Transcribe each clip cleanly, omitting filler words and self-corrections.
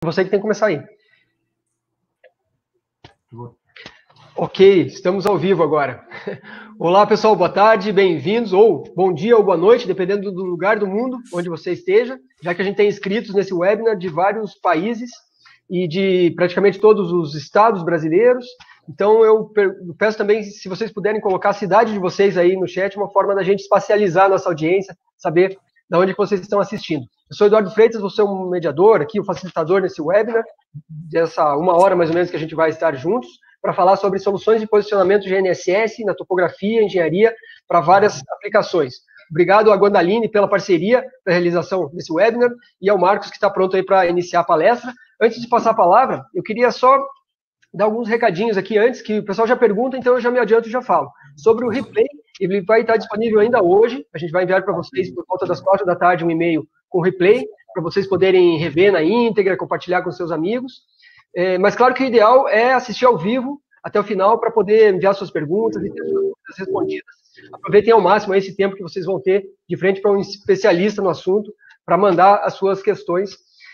você que tem que começar aí. Ok, estamos ao vivo agora. Olá, pessoal, boa tarde, bem-vindos, ou bom dia ou boa noite, dependendo do lugar do mundo onde você esteja, já que a gente tem inscritos nesse webinar de vários países e de praticamente todos os estados brasileiros. Então, eu peço também, se vocês puderem colocar a cidade de vocês aí no chat, uma forma da gente espacializar a nossa audiência, saber de onde vocês estão assistindo. Eu sou Eduardo Freitas, vou ser um mediador aqui, um facilitador nesse webinar, dessa 1 hora mais ou menos que a gente vai estar juntos, para falar sobre soluções de posicionamento de GNSS na topografia, engenharia, para várias aplicações. Obrigado à Guandaline pela parceria para a realização desse webinar e ao Marcos, que está pronto aí para iniciar a palestra. Antes de passar a palavra, eu queria só dar alguns recadinhos aqui antes, que o pessoal já pergunta, então eu já me adianto e já falo. Sobre o replay, ele vai estar disponível ainda hoje, a gente vai enviar para vocês por volta das 4 da tarde um e-mail com replay, para vocês poderem rever na íntegra, compartilhar com seus amigos. Mas claro que o ideal é assistir ao vivo até o final para poder enviar suas perguntas e ter suas dúvidas respondidas. Aproveitem ao máximo esse tempo que vocês vão ter de frente para um especialista no assunto para mandar as suas questões.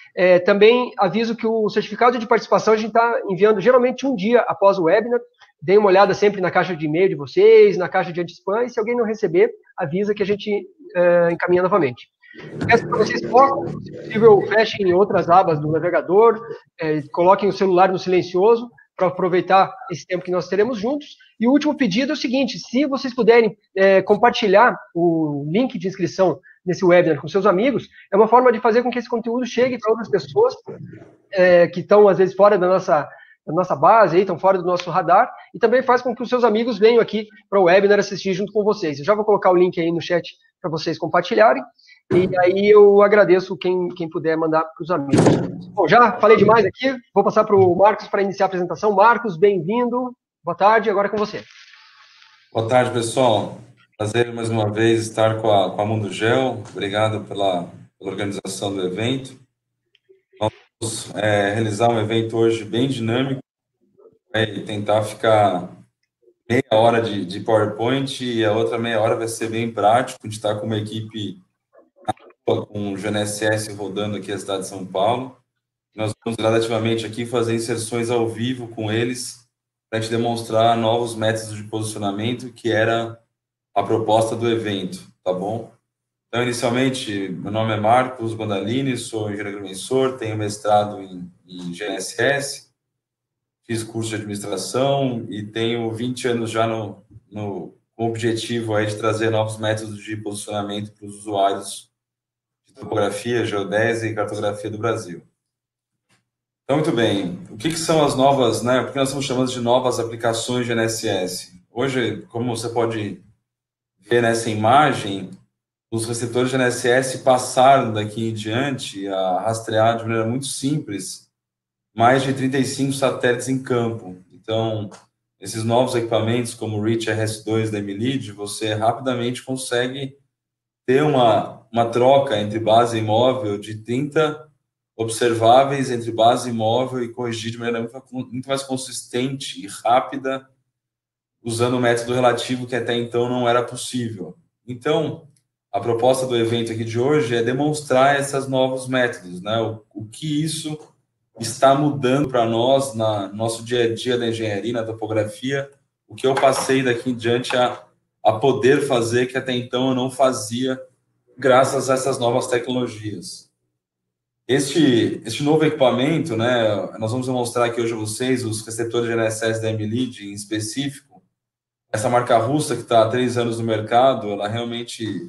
Também aviso que o certificado de participação a gente está enviando geralmente um dia após o webinar. Deem uma olhada sempre na caixa de e-mail de vocês, na caixa de anti-spam, e se alguém não receber, avisa que a gente encaminha novamente. Peço para vocês foquem, se possível, fechem em outras abas do navegador, coloquem o celular no silencioso para aproveitar esse tempo que nós teremos juntos. E o último pedido é o seguinte, se vocês puderem compartilhar o link de inscrição nesse webinar com seus amigos, é uma forma de fazer com que esse conteúdo chegue para outras pessoas que estão, às vezes, fora da nossa base, estão fora do nosso radar, e também faz com que os seus amigos venham aqui para o webinar assistir junto com vocês. Eu já vou colocar o link aí no chat para vocês compartilharem, e aí eu agradeço quem puder mandar para os amigos. Bom, já falei demais aqui, vou passar para o Marcos para iniciar a apresentação. Marcos, bem-vindo, boa tarde, agora é com você. Boa tarde, pessoal. Prazer mais uma vez estar com a Mundo Geo. Obrigado pela organização do evento. Vamos realizar um evento hoje bem dinâmico e tentar ficar meia hora de PowerPoint e a outra meia hora vai ser bem prático. A gente está com uma equipe com o GNSS rodando aqui na cidade de São Paulo. Nós vamos gradativamente aqui fazer inserções ao vivo com eles para a gente demonstrar novos métodos de posicionamento, que era a proposta do evento, tá bom? Então, inicialmente, meu nome é Marcos Guandaline, sou engenheiro agrimensor, tenho mestrado em GNSS, fiz curso de administração e tenho 20 anos já com o objetivo aí de trazer novos métodos de posicionamento para os usuários de topografia, geodésia e cartografia do Brasil. Então, muito bem. O que são as novas, né? Porque nós estamos chamando de novas aplicações de GNSS. Hoje, como você pode ver nessa imagem, os receptores de GNSS passaram daqui em diante a rastrear de maneira muito simples mais de 35 satélites em campo. Então, esses novos equipamentos, como o Reach RS2 da Emilid, você rapidamente consegue ter uma troca entre base e móvel de 30 observáveis entre base e móvel e corrigir de maneira muito mais consistente e rápida, usando o método relativo que até então não era possível. Então, a proposta do evento aqui de hoje é demonstrar esses novos métodos, né? O que isso está mudando para nós no nosso dia a dia da engenharia, na topografia, o que eu passei daqui em diante a poder fazer que até então eu não fazia, graças a essas novas tecnologias. Este novo equipamento, né, nós vamos demonstrar aqui hoje a vocês os receptores de GNSS da Emilid em específico. Essa marca russa que está há 3 anos no mercado, ela realmente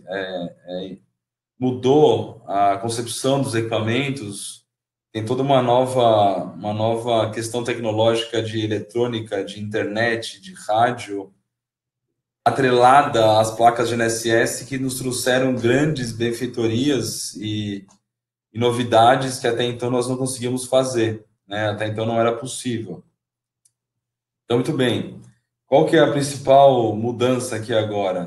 mudou a concepção dos equipamentos, tem toda uma nova questão tecnológica de eletrônica, de internet, de rádio, atrelada às placas GNSS que nos trouxeram grandes benfeitorias e novidades que até então nós não conseguíamos fazer, né? Até então não era possível. Então, muito bem. Qual que é a principal mudança aqui agora?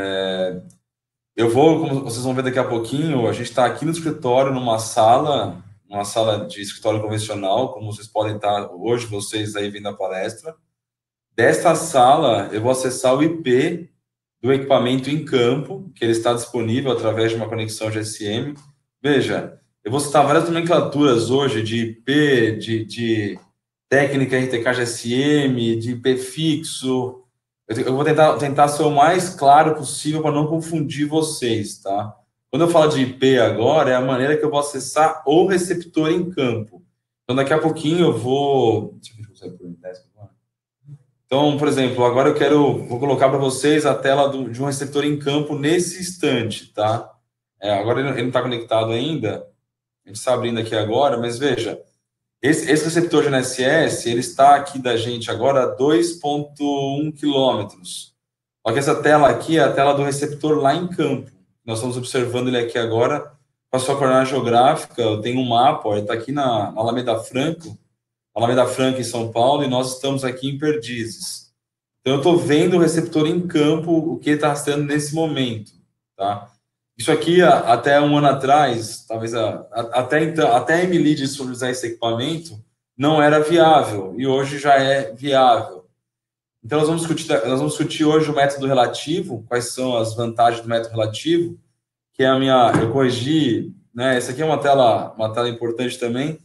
Como vocês vão ver daqui a pouquinho, a gente está aqui no escritório, numa sala de escritório convencional, como vocês podem estar hoje, vocês aí vindo a palestra. Desta sala, eu vou acessar o IP do equipamento em campo, que ele está disponível através de uma conexão GSM. Veja, Eu vou citar várias nomenclaturas hoje de IP, de técnica RTK GSM, de IP fixo. Eu vou tentar ser o mais claro possível para não confundir vocês, tá? Quando eu falo de IP agora, é a maneira que eu vou acessar o receptor em campo. Então, daqui a pouquinho eu vou... Deixa eu ver se eu consigo pôr em teste agora. Então, por exemplo, agora vou colocar para vocês a tela de um receptor em campo nesse instante, tá? Agora ele não está conectado ainda, a gente está abrindo aqui agora, mas veja, esse receptor de GNSS, ele está aqui da gente agora a 2,1 quilômetros. Só que essa tela aqui é a tela do receptor lá em campo. Nós estamos observando ele aqui agora com a sua coordenada geográfica. Eu tenho um mapa, ele está aqui na Alameda Franco, em São Paulo, e nós estamos aqui em Perdizes. Então, eu estou vendo o receptor em campo, o que ele está rastreando nesse momento, tá? Isso aqui, até um ano atrás, talvez até então, até a Emily disponibilizar esse equipamento, não era viável, e hoje já é viável. Então, nós vamos discutir hoje o método relativo, quais são as vantagens do método relativo, que é eu corrigi, né? Essa aqui é uma tela importante também.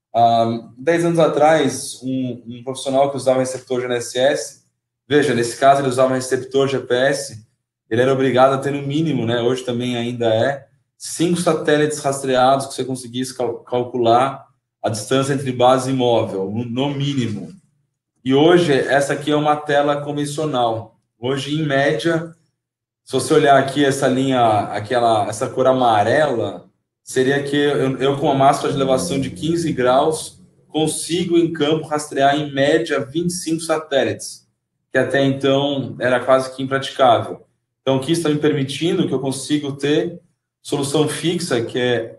10 anos atrás, um profissional que usava receptor GNSS, veja, nesse caso ele usava receptor GPS, ele era obrigado a ter no mínimo, né? Hoje também ainda 5 satélites rastreados que você conseguisse calcular a distância entre base e móvel, no mínimo. E hoje, essa aqui é uma tela convencional. Hoje, em média, se você olhar aqui essa linha, essa cor amarela, seria que eu com uma máxima de elevação de 15 graus, consigo em campo rastrear em média 25 satélites, que até então era quase que impraticável. Então, aqui está me permitindo que eu consigo ter solução fixa, que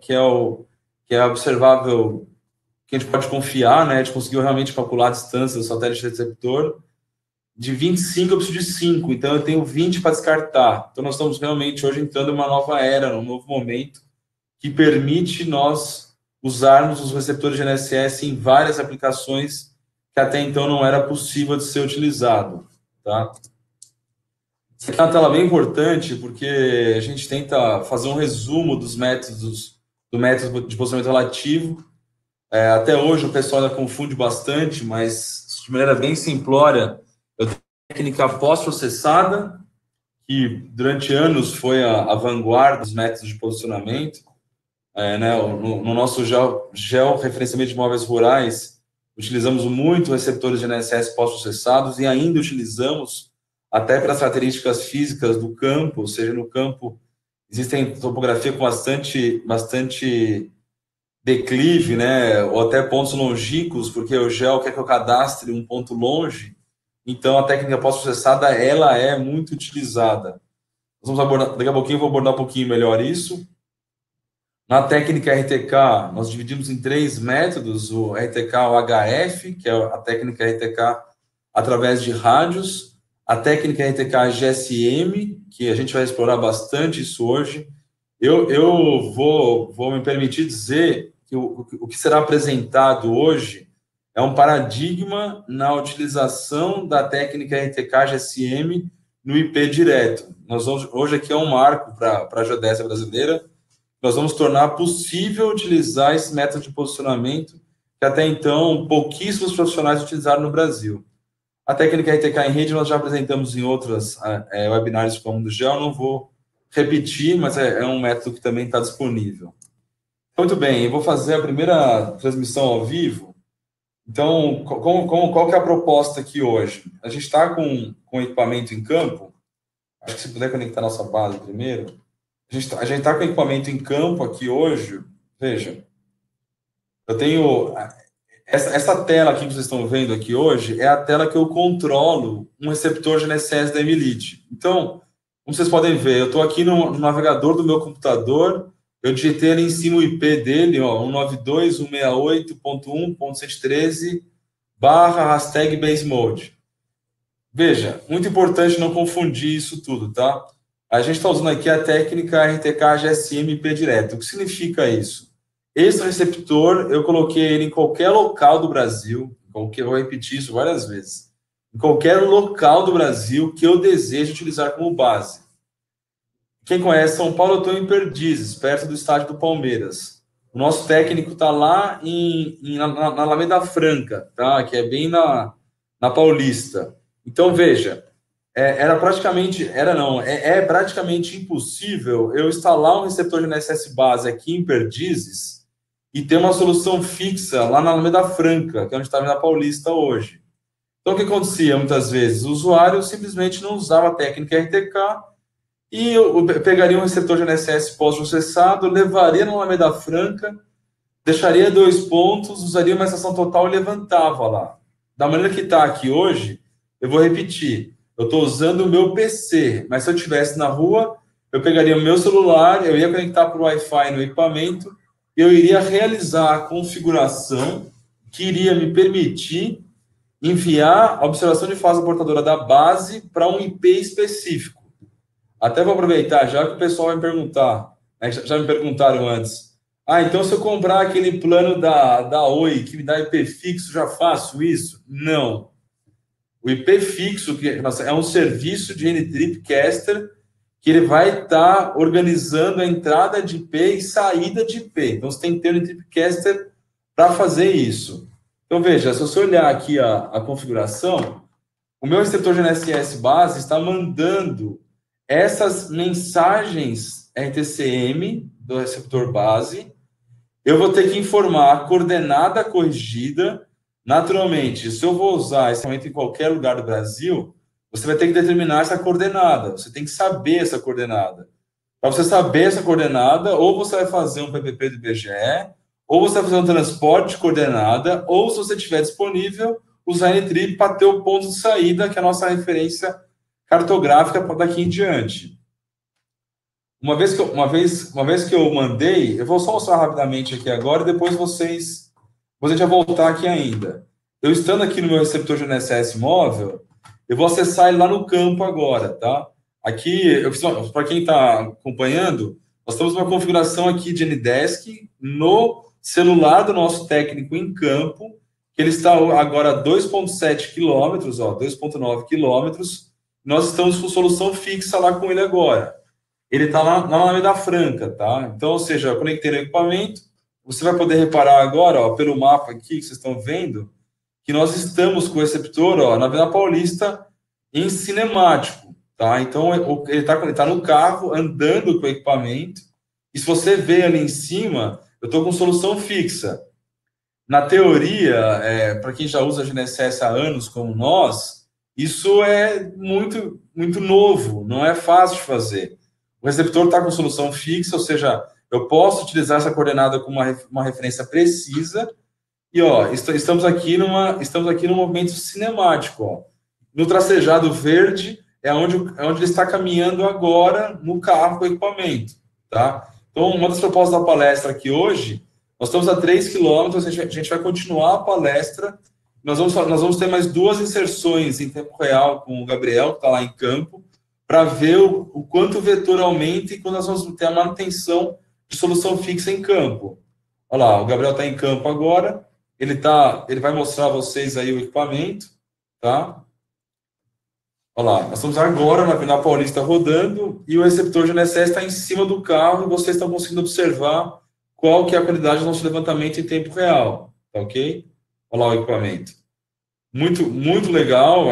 é observável, que a gente pode confiar, né? A gente conseguiu realmente calcular a distância do satélite receptor. De 25 eu preciso de 5, então eu tenho 20 para descartar. Então, nós estamos realmente hoje entrando em uma nova era, num novo momento, que permite nós usarmos os receptores de GNSS em várias aplicações que até então não era possível de ser utilizado, tá? Essa aqui é uma tela bem importante, porque a gente tenta fazer um resumo do método de posicionamento relativo. Até hoje o pessoal ainda confunde bastante, mas de maneira bem simplória, eu tenho a técnica pós-processada, que durante anos foi a vanguarda dos métodos de posicionamento. Né, no nosso georreferenciamento de imóveis rurais, utilizamos muito receptores de GNSS pós-processados e ainda utilizamos até pelas características físicas do campo, ou seja, no campo existem topografia com bastante declive, né, ou até pontos longínquos, porque o gel quer que eu cadastre um ponto longe, então a técnica pós-processada, ela é muito utilizada. Nós vamos abordar, daqui a pouquinho eu vou abordar um pouquinho melhor isso. Na técnica RTK, nós dividimos em 3 métodos, o RTK HF, que é a técnica RTK através de rádios, a técnica RTK GSM, que a gente vai explorar bastante isso hoje. Eu vou me permitir dizer que o que será apresentado hoje é um paradigma na utilização da técnica RTK GSM no IP direto. Hoje aqui é um marco para a geodésia brasileira. Nós vamos tornar possível utilizar esse método de posicionamento que até então pouquíssimos profissionais utilizaram no Brasil. A técnica RTK em rede nós já apresentamos em outros webinários como o do GEO, não vou repetir, mas é um método que também está disponível. Muito bem, eu vou fazer a primeira transmissão ao vivo. Então, qual que é a proposta aqui hoje? A gente está com equipamento em campo. Acho que se puder conectar nossa base primeiro. A gente está com equipamento em campo aqui hoje. Veja, eu tenho... Essa tela aqui que vocês estão vendo aqui hoje é a tela que eu controlo um receptor GNSS da Emilite. Então, como vocês podem ver, eu estou aqui no navegador do meu computador, eu digitei ali em cima o IP dele, 192.168.1.113/#basemode. Veja, muito importante não confundir isso tudo, tá? A gente está usando aqui a técnica RTK GSM IP direto. O que significa isso? Esse receptor, eu coloquei ele em qualquer local do Brasil, eu vou repetir isso várias vezes, em qualquer local do Brasil que eu deseje utilizar como base. Quem conhece São Paulo, eu estou em Perdizes, perto do estádio do Palmeiras. O nosso técnico está lá na Alameda Franca, tá? Que é bem na Paulista. Então, veja, é praticamente impossível eu instalar um receptor de GNSS base aqui em Perdizes e ter uma solução fixa lá na Alameda Franca, que é onde está na Paulista hoje. Então, o que acontecia muitas vezes? O usuário simplesmente não usava a técnica RTK e eu pegaria um receptor de GNSS pós-processado, levaria na Alameda Franca, deixaria 2 pontos, usaria uma estação total e levantava lá. Da maneira que está aqui hoje, eu vou repetir. Eu estou usando o meu PC, mas se eu estivesse na rua, eu pegaria o meu celular, eu ia conectar para o Wi-Fi no equipamento, e eu iria realizar a configuração que iria me permitir enviar a observação de fase portadora da base para um IP específico. Até vou aproveitar, já que o pessoal vai me perguntar, né, já me perguntaram antes. Então se eu comprar aquele plano da Oi, que me dá IP fixo, já faço isso? Não. O IP fixo que é um serviço de N-Tripcaster que ele vai estar organizando a entrada de IP e saída de IP. Então, você tem que ter um N-Tripcaster para fazer isso. Então, veja, se você olhar aqui a configuração, o meu receptor GNSS base está mandando essas mensagens RTCM do receptor base. Eu vou ter que informar a coordenada corrigida. Naturalmente, se eu vou usar esse equipamento em qualquer lugar do Brasil, você vai ter que determinar essa coordenada. Você tem que saber essa coordenada. Para você saber essa coordenada, ou você vai fazer um PPP do IBGE, ou você vai fazer um transporte de coordenada, ou, se você tiver disponível, usar N-Trip para ter o ponto de saída, que é a nossa referência cartográfica para daqui em diante. Uma vez que eu mandei, eu vou só mostrar rapidamente aqui agora, e depois a gente vai voltar aqui ainda. Eu estando aqui no meu receptor GNSS móvel, eu vou acessar ele lá no campo agora, tá? Aqui, para quem está acompanhando, nós temos uma configuração aqui de Ndesk no celular do nosso técnico em campo, que ele está agora a 2,7 quilômetros, 2,9 quilômetros. Nós estamos com solução fixa lá com ele agora. Ele está lá na Alameda Franca, tá? Então, ou seja, eu conectei no equipamento. Você vai poder reparar agora, pelo mapa aqui que vocês estão vendo, que nós estamos com o receptor, na Avenida Paulista, em cinemático, tá? Então, ele tá no carro, andando com o equipamento, e se você vê ali em cima, eu estou com solução fixa. Na teoria, para quem já usa GNSS há anos como nós, isso é muito, muito novo, não é fácil de fazer. O receptor está com solução fixa, ou seja, eu posso utilizar essa coordenada como uma referência precisa. E, estamos aqui num movimento cinemático. No tracejado verde é onde ele está caminhando agora no carro com o equipamento. Tá? Então, uma das propostas da palestra aqui hoje, nós estamos a 3 quilômetros, a gente vai continuar a palestra. Nós vamos ter mais 2 inserções em tempo real com o Gabriel, que está lá em campo, para ver o quanto o vetor aumenta e quando nós vamos ter a manutenção de solução fixa em campo. Olha lá, o Gabriel está em campo agora, ele vai mostrar a vocês aí o equipamento, tá? Olha lá, nós estamos agora na Avenida Paulista rodando e o receptor GNSS está em cima do carro e vocês estão conseguindo observar qual que é a qualidade do nosso levantamento em tempo real, tá ok? Olha lá o equipamento. Muito, muito legal,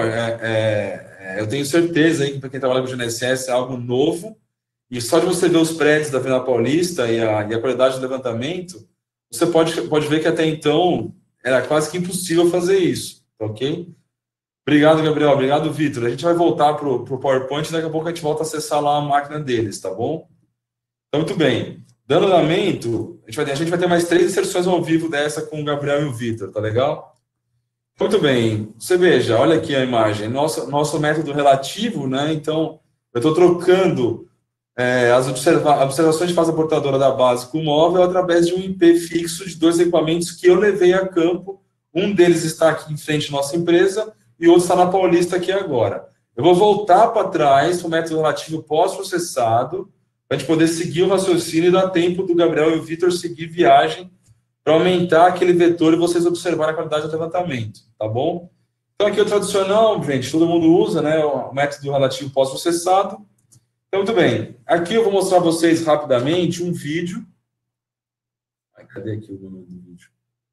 eu tenho certeza aí que para quem trabalha com GNSS é algo novo, e só de você ver os prédios da Avenida Paulista e a qualidade do levantamento, você pode ver que até então era quase que impossível fazer isso, tá ok? Obrigado, Gabriel. Obrigado, Vitor. A gente vai voltar para o PowerPoint e daqui a pouco a gente volta a acessar lá a máquina deles, tá bom? Então, muito bem. Dando andamento, a gente vai ter mais 3 inserções ao vivo dessa com o Gabriel e o Vitor, tá legal? Muito bem, você veja, olha aqui a imagem, nosso método relativo, né? Então, eu estou trocando as observações de fase portadora da base com o móvel através de um IP fixo de 2 equipamentos que eu levei a campo. Um deles está aqui em frente à nossa empresa e o outro está na Paulista aqui agora. Eu vou voltar para trás para o método relativo pós-processado, para a gente poder seguir o raciocínio e dar tempo do Gabriel e o Vitor seguir viagem para aumentar aquele vetor e vocês observarem a qualidade do levantamento, tá bom? Então, aqui o tradicional, gente, todo mundo usa, né, o método relativo pós-processado. Então, muito bem. Aqui eu vou mostrar a vocês rapidamente um vídeo. Cadê aqui o nome do vídeo?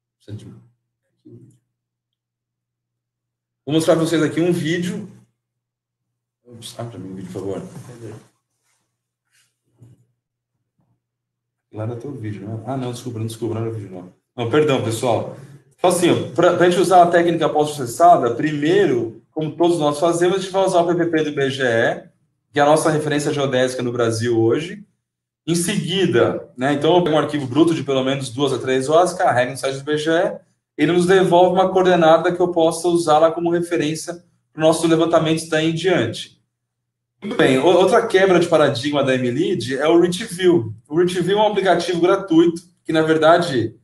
Vou mostrar para vocês aqui um vídeo. Para mim o vídeo, por favor. Lá era teu vídeo, né? Ah, não, desculpa, não era o vídeo, não. Não, perdão, pessoal. Então, assim, para a gente usar a técnica pós-processada, primeiro, como todos nós fazemos, a gente vai usar o PPP do IBGE, que é a nossa referência geodésica no Brasil hoje. Em seguida, né, então eu pego um arquivo bruto de pelo menos 2 a 3 horas, carrego no site do IBGE, ele nos devolve uma coordenada que eu possa usar lá como referência para os nossos levantamentos daí em diante. Muito bem, outra quebra de paradigma da MLead é o ReachView. O ReachView é um aplicativo gratuito que, na verdade,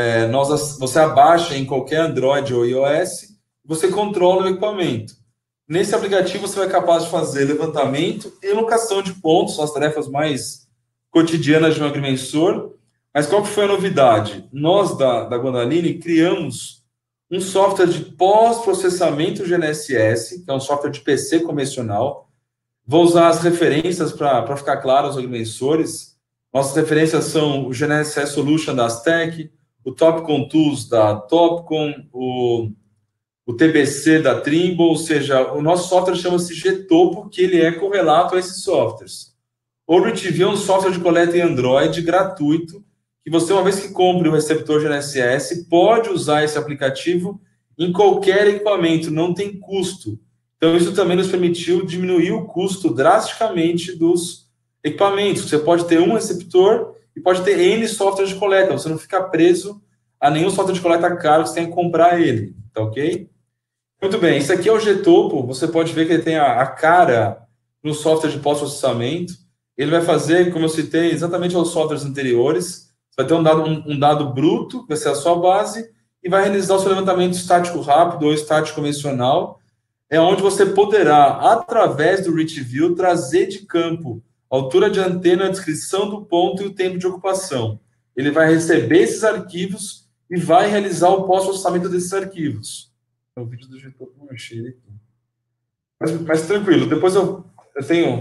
você abaixa em qualquer Android ou iOS, você controla o equipamento. Nesse aplicativo você vai ser capaz de fazer levantamento e locação de pontos, são as tarefas mais cotidianas de um agrimensor. Mas qual que foi a novidade? Nós, da Guandaline, criamos um software de pós-processamento GNSS, que é um software de PC convencional. Vou usar as referências para ficar claro aos agrimensores. Nossas referências são o GNSS Solution da Aztec, o Topcon Tools da Topcon, o TBC da Trimble, ou seja, o nosso software chama-se Getopo, que ele é correlato a esses softwares. O ReachView é um software de coleta em Android gratuito, que você, uma vez que compre o receptor GNSS, pode usar esse aplicativo em qualquer equipamento, não tem custo. Então, isso também nos permitiu diminuir o custo drasticamente dos equipamentos. Você pode ter um receptor e pode ter N softwares de coleta, você não fica preso a nenhum software de coleta caro, você tem que comprar ele, tá ok? Muito bem, isso aqui é o Getopo, você pode ver que ele tem a cara no software de pós-processamento. Ele vai fazer, como eu citei, exatamente aos softwares anteriores. Você vai ter um dado bruto, que vai ser a sua base, e vai realizar o seu levantamento estático rápido ou estático convencional, é onde você poderá, através do ReachView, trazer de campo a altura de antena, a descrição do ponto e o tempo de ocupação. Ele vai receber esses arquivos e vai realizar o pós-processamento desses arquivos. É o vídeo do Getopo, não achei ele aqui. Mas tranquilo, depois eu tenho...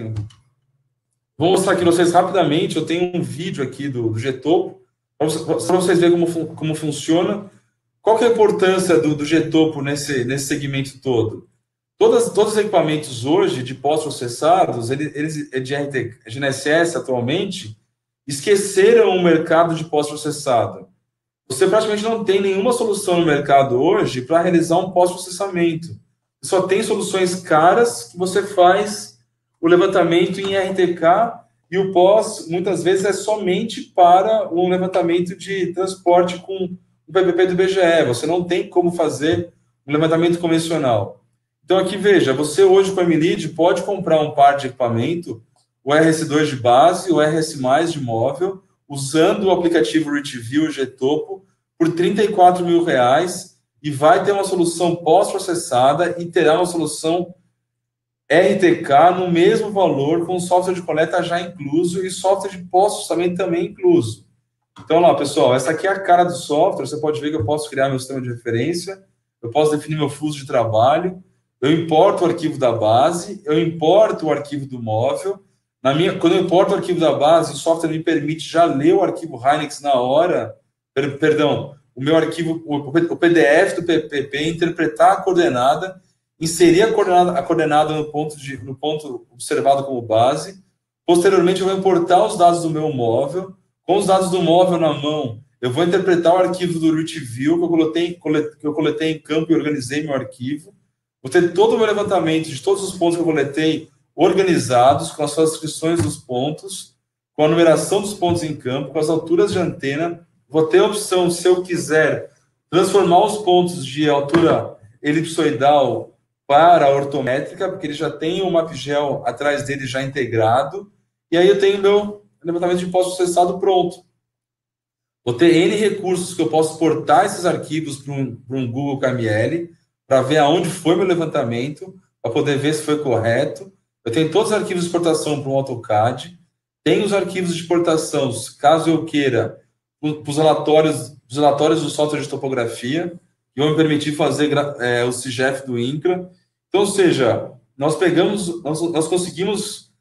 Vou mostrar aqui para vocês rapidamente, eu tenho um vídeo aqui do Getopo, para vocês verem como funciona. Qual que é a importância do Getopo nesse segmento todo? Todos os equipamentos hoje de pós-processados, eles de GNSS atualmente, esqueceram o mercado de pós-processado. Você praticamente não tem nenhuma solução no mercado hoje para realizar um pós-processamento. Só tem soluções caras que você faz o levantamento em RTK e o pós, muitas vezes, é somente para um levantamento de transporte com o PPP do IBGE. Você não tem como fazer um levantamento convencional. Então, aqui, veja, você hoje com a MLead pode comprar um par de equipamento, o RS2 de base, o RS+, de móvel, usando o aplicativo ReachView Getopo, por R$34 mil, e vai ter uma solução pós-processada e terá uma solução RTK no mesmo valor, com software de coleta já incluso e software de pós-processamento também incluso. Então, lá, pessoal, essa aqui é a cara do software. Você pode ver que eu posso criar meu sistema de referência, eu posso definir meu fluxo de trabalho, eu importo o arquivo da base, eu importo o arquivo do móvel. Quando eu importo o arquivo da base, o software me permite já ler o arquivo Hynix na hora, o meu arquivo, o PDF do PPP, interpretar a coordenada, inserir a coordenada no ponto observado como base. Posteriormente, eu vou importar os dados do meu móvel. Com os dados do móvel na mão, eu vou interpretar o arquivo do ReachView que eu coletei em campo e organizei meu arquivo. Vou ter todo o meu levantamento de todos os pontos que eu coletei organizados, com as suas descrições dos pontos, com a numeração dos pontos em campo, com as alturas de antena. Vou ter a opção, se eu quiser, transformar os pontos de altura elipsoidal para a ortométrica, porque ele já tem o MapGel atrás dele já integrado, e aí eu tenho meu levantamento de pós-processado pronto. Vou ter N recursos que eu posso exportar esses arquivos para um Google KML, para ver aonde foi meu levantamento, para poder ver se foi correto. Eu tenho todos os arquivos de exportação para um AutoCAD, tenho os arquivos de exportação, caso eu queira, para os relatórios do software de topografia, que vão me permitir fazer o CIGEF do INCRA. Então, ou seja, nós conseguimos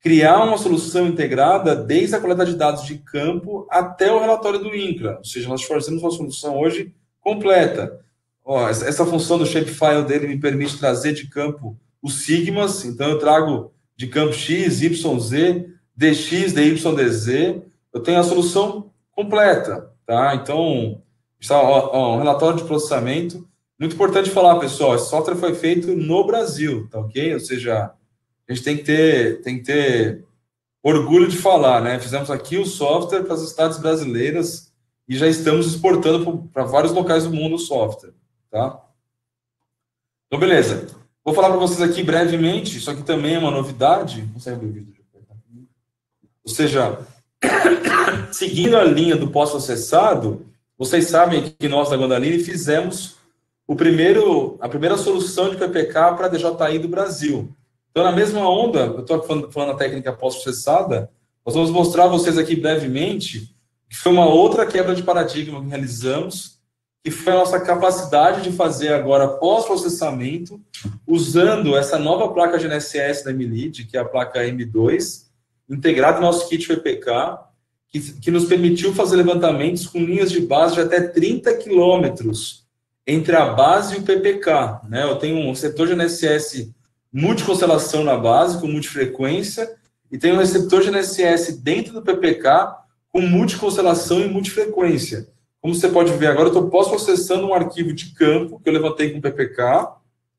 criar uma solução integrada desde a coleta de dados de campo até o relatório do INCRA. Ou seja, nós fornecemos uma solução hoje completa. Ó, essa função do shapefile dele me permite trazer de campo os sigmas, então eu trago de campo X, Y, Z, DX, DY, DZ, eu tenho a solução completa, tá? Então, um relatório de processamento. Muito importante falar, pessoal, esse software foi feito no Brasil, tá ok? Ou seja, a gente tem que ter orgulho de falar, né? Fizemos aqui o software para as cidades brasileiras e já estamos exportando para vários locais do mundo o software, tá? Então, beleza. Vou falar para vocês aqui brevemente, isso aqui também é uma novidade. Consegue ver o vídeo? Ou seja, seguindo a linha do pós-processado, vocês sabem que nós da Gondoline fizemos a primeira solução de PPK para DJI do Brasil. Então, na mesma onda, eu estou falando a técnica pós-processada, nós vamos mostrar a vocês aqui brevemente que foi uma outra quebra de paradigma que realizamos, que foi a nossa capacidade de fazer agora pós-processamento, usando essa nova placa GNSS da MLead, que é a placa M2, integrada no nosso kit PPK, que nos permitiu fazer levantamentos com linhas de base de até 30 quilômetros entre a base e o PPK. Né? Eu tenho um receptor GNSS multiconstelação na base, com multifrequência, e tenho um receptor GNSS dentro do PPK com multiconstelação e multifrequência. Como você pode ver agora, eu estou pós-processando um arquivo de campo que eu levantei com o PPK.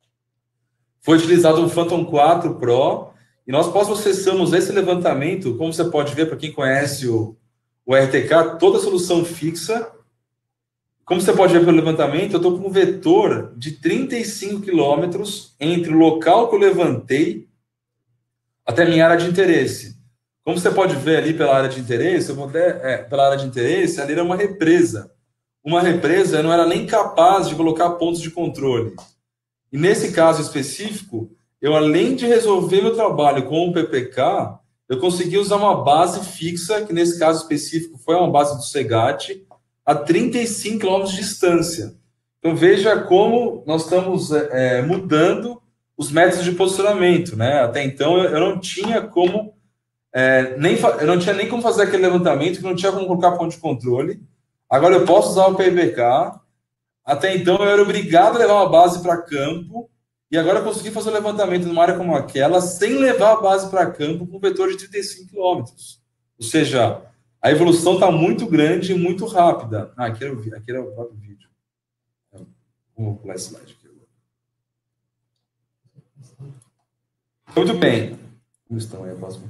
Foi utilizado um Phantom 4 Pro, e nós pós-processamos esse levantamento, como você pode ver, para quem conhece o RTK, toda a solução fixa. Como você pode ver pelo levantamento, eu estou com um vetor de 35 quilômetros entre o local que eu levantei até a minha área de interesse. Como você pode ver ali pela área de interesse, ali era uma represa. Uma represa eu não era nem capaz de colocar pontos de controle. E nesse caso específico, eu além de resolver meu trabalho com o PPK, eu consegui usar uma base fixa, que nesse caso específico foi uma base do Segate, a 35 km de distância. Então, veja como nós estamos mudando os métodos de posicionamento. Né? Até então, eu não tinha como... eu não tinha nem como fazer aquele levantamento, que não tinha como colocar ponto de controle. Agora, eu posso usar o PPK. Até então, eu era obrigado a levar uma base para campo, e agora eu consegui fazer o levantamento numa área como aquela, sem levar a base para campo, com um vetor de 35 km. Ou seja... a evolução está muito grande e muito rápida. Aqui era o próprio vídeo. Vamos pular esse slide aqui. Muito bem. Como estão aí a próxima?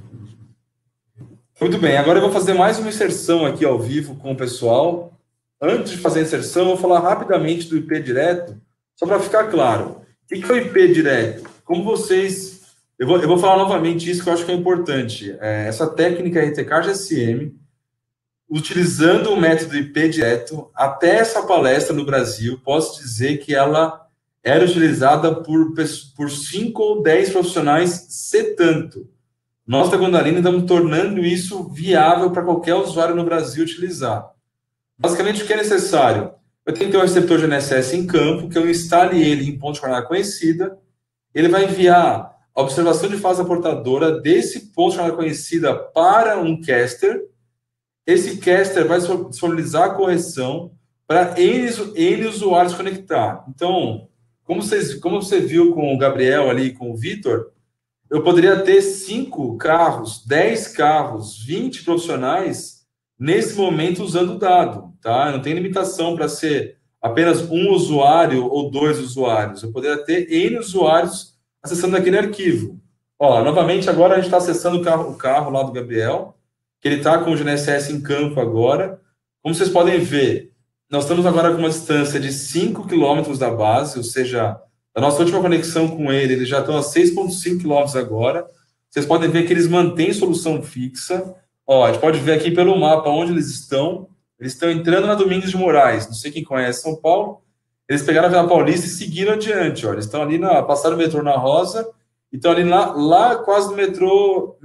Muito bem, agora eu vou fazer mais uma inserção aqui ao vivo com o pessoal. Antes de fazer a inserção, eu vou falar rapidamente do IP direto, só para ficar claro. O que é o IP direto? Como vocês... Eu vou falar novamente isso, que eu acho que é importante. Essa técnica RTK-GSM, utilizando o método IP direto, até essa palestra no Brasil, posso dizer que ela era utilizada por 5 ou 10 profissionais, se tanto. Nós da Gondoline estamos tornando isso viável para qualquer usuário no Brasil utilizar. Basicamente, o que é necessário? Eu tenho que ter um receptor GNSS em campo, que eu instale ele em ponto de coordenada conhecida, ele vai enviar a observação de fase da portadora desse ponto de coordenada conhecida para um caster. Esse caster vai disponibilizar a correção para N usuários conectar. Então, como você viu com o Gabriel ali, com o Vitor, eu poderia ter 5 carros, 10 carros, 20 profissionais nesse momento usando o dado. Tá? Não tem limitação para ser apenas um usuário ou 2 usuários. Eu poderia ter N usuários acessando aquele arquivo. Ó, novamente, agora a gente está acessando o carro lá do Gabriel, que ele está com o GNSS em campo agora. Como vocês podem ver, nós estamos agora com uma distância de 5 km da base, ou seja, da nossa última conexão com ele, eles já estão a 6,5 km agora. Vocês podem ver que eles mantêm solução fixa. Ó, a gente pode ver aqui pelo mapa onde eles estão. Eles estão entrando na Domingos de Moraes. Não sei quem conhece São Paulo. Eles pegaram a Vila Paulista e seguiram adiante. Ó. Eles estão ali, passaram o metrô na Rosa, e estão ali lá quase no metrô.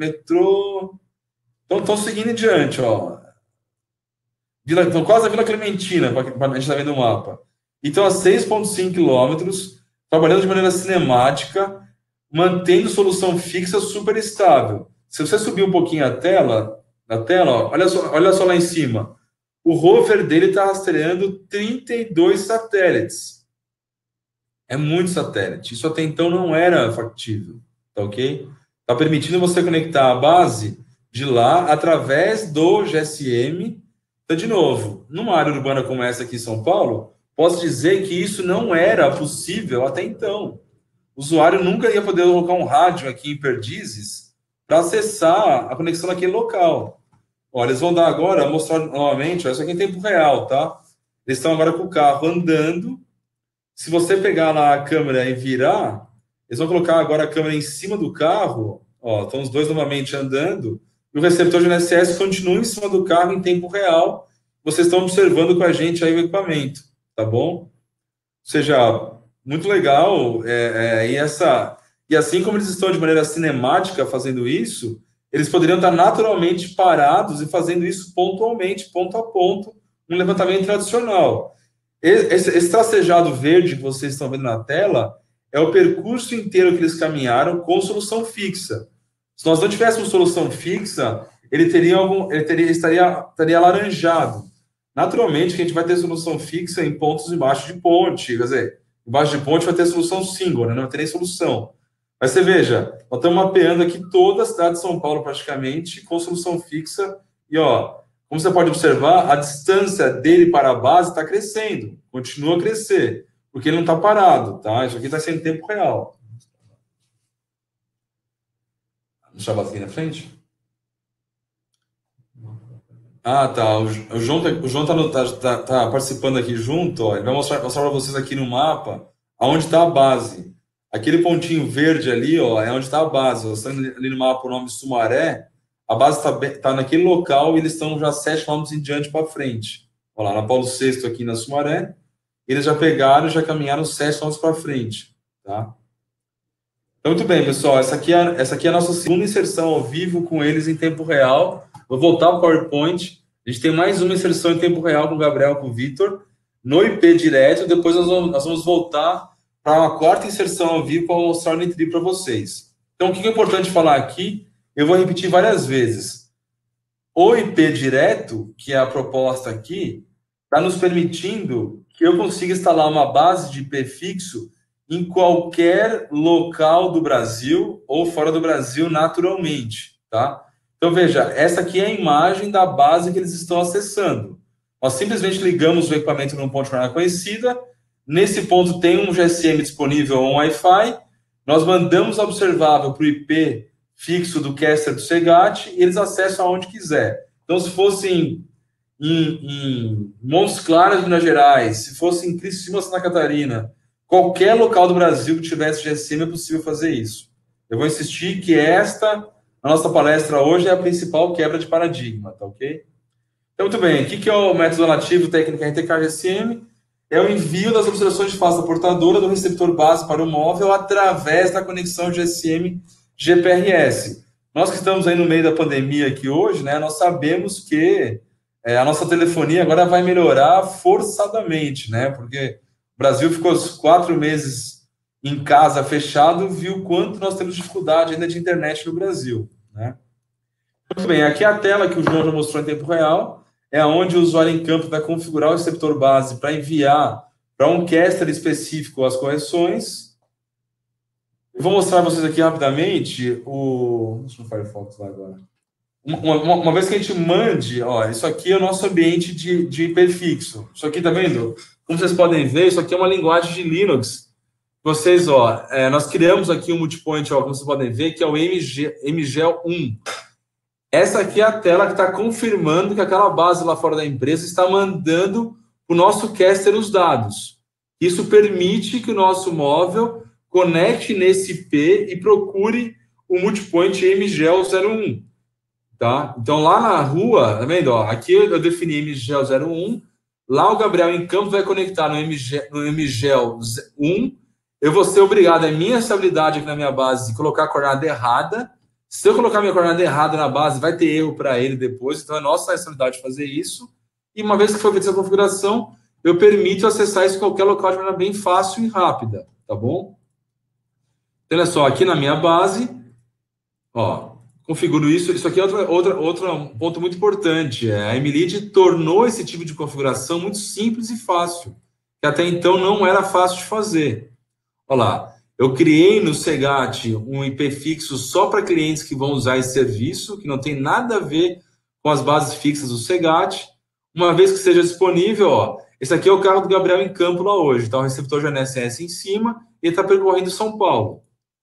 Então, estão seguindo adiante, ó. Estão quase a Vila Clementina, para a gente estar vendo o mapa. Então, a 6,5 quilômetros, trabalhando de maneira cinemática, mantendo solução fixa super estável. Se você subir um pouquinho a tela, ó, olha só lá em cima. O rover dele está rastreando 32 satélites. É muito satélite. Isso até então não era factível, tá ok? Está permitindo você conectar a base de lá através do GSM. Então, de novo, numa área urbana como essa aqui em São Paulo, posso dizer que isso não era possível até então. O usuário nunca ia poder colocar um rádio aqui em Perdizes para acessar a conexão naquele local. Olha, eles vão dar agora, mostrar novamente, ó, isso aqui em tempo real, tá? Eles estão agora com o carro andando. Se você pegar lá a câmera e virar, eles vão colocar agora a câmera em cima do carro, ó, estão os dois novamente andando, e o receptor de GNSS continua em cima do carro em tempo real. Vocês estão observando com a gente aí o equipamento, tá bom? Ou seja, muito legal, e assim como eles estão de maneira cinemática fazendo isso, eles poderiam estar naturalmente parados e fazendo isso pontualmente, ponto a ponto, um levantamento tradicional. Esse tracejado verde que vocês estão vendo na tela é o percurso inteiro que eles caminharam com solução fixa. Se nós não tivéssemos solução fixa, ele estaria alaranjado. Naturalmente, que a gente vai ter solução fixa em pontos embaixo de ponte, quer dizer, embaixo de ponte vai ter solução single, né? Não vai ter nem solução. Mas você veja, nós estamos mapeando aqui toda a cidade de São Paulo praticamente com solução fixa e, ó, como você pode observar, a distância dele para a base está crescendo, continua a crescer, porque ele não está parado, tá? Isso aqui está sendo em tempo real. Deixa eu bater aqui na frente. Ah, tá. O João tá participando aqui junto, ó. Ele vai mostrar para vocês aqui no mapa aonde está a base. Aquele pontinho verde ali, ó, é onde está a base. Ó, estão ali no mapa o nome Sumaré. A base está naquele local e eles estão já 7 km em diante para frente. Olha lá, na Paulo VI aqui na Sumaré, eles já pegaram e já caminharam 7 km para frente, tá? Então, muito bem, pessoal. Essa aqui é a nossa segunda inserção ao vivo com eles em tempo real. Vou voltar ao PowerPoint. A gente tem mais uma inserção em tempo real com o Gabriel, com o Vitor, no IP direto. Depois nós vamos voltar para uma quarta inserção ao vivo para mostrar o Nitri para vocês. Então, o que é importante falar aqui? Eu vou repetir várias vezes. O IP direto, que é a proposta aqui, está nos permitindo que eu consiga instalar uma base de IP fixo em qualquer local do Brasil ou fora do Brasil naturalmente, tá? Então, veja, essa aqui é a imagem da base que eles estão acessando. Nós simplesmente ligamos o equipamento num ponto de coordenada conhecida. Nesse ponto tem um GSM disponível ou um Wi-Fi. Nós mandamos a observável para o IP fixo do caster do Segate e eles acessam aonde quiser. Então, se fosse em Montes Claros, Minas Gerais, se fosse em Criciúma, Santa Catarina, qualquer local do Brasil que tivesse GSM é possível fazer isso. Eu vou insistir que a nossa palestra hoje é a principal quebra de paradigma, tá ok? Então, muito bem. O que é o método nativo técnica RTK-GSM? É o envio das observações de face da portadora do receptor base para o móvel através da conexão GSM GPRS. Nós que estamos aí no meio da pandemia aqui hoje, né, nós sabemos que a nossa telefonia agora vai melhorar forçadamente, né, porque o Brasil ficou 4 meses em casa fechado, viu quanto nós temos dificuldade ainda de internet no Brasil, né? Muito bem, aqui é a tela que o João já mostrou em tempo real, é onde o usuário em campo vai configurar o receptor base para enviar para um caster específico as correções. Eu vou mostrar para vocês aqui rapidamente deixa eu no Firefox lá agora. Uma vez que a gente mande, ó, isso aqui é o nosso ambiente de IP fixo. Isso aqui, tá vendo? Como vocês podem ver, isso aqui é uma linguagem de Linux. Vocês, ó, nós criamos aqui um multipoint, ó, como vocês podem ver, que é o MGEL1. Essa aqui é a tela que está confirmando que aquela base lá fora da empresa está mandando o nosso caster os dados. Isso permite que o nosso móvel conecte nesse IP e procure o multipoint MGEL01. Tá? Então, lá na rua, tá vendo? Ó, aqui eu defini MGEL01. Lá o Gabriel em campo vai conectar no MGEL1. Eu vou ser obrigado, é minha responsabilidade aqui na minha base, de colocar a coordenada errada. Se eu colocar minha coordenada errada na base, vai ter erro para ele depois. Então, é nossa responsabilidade fazer isso. E uma vez que for feita essa configuração, eu permito acessar isso em qualquer local de maneira bem fácil e rápida. Tá bom? Então, olha só, aqui na minha base, ó, configuro isso. Isso aqui é outro ponto muito importante. A MLead tornou esse tipo de configuração muito simples e fácil, que até então não era fácil de fazer. Olha lá, eu criei no Segat um IP fixo só para clientes que vão usar esse serviço, que não tem nada a ver com as bases fixas do Segat. Uma vez que seja disponível, ó, esse aqui é o carro do Gabriel em campo lá hoje. Está o receptor GNSS em cima e ele está percorrendo São Paulo.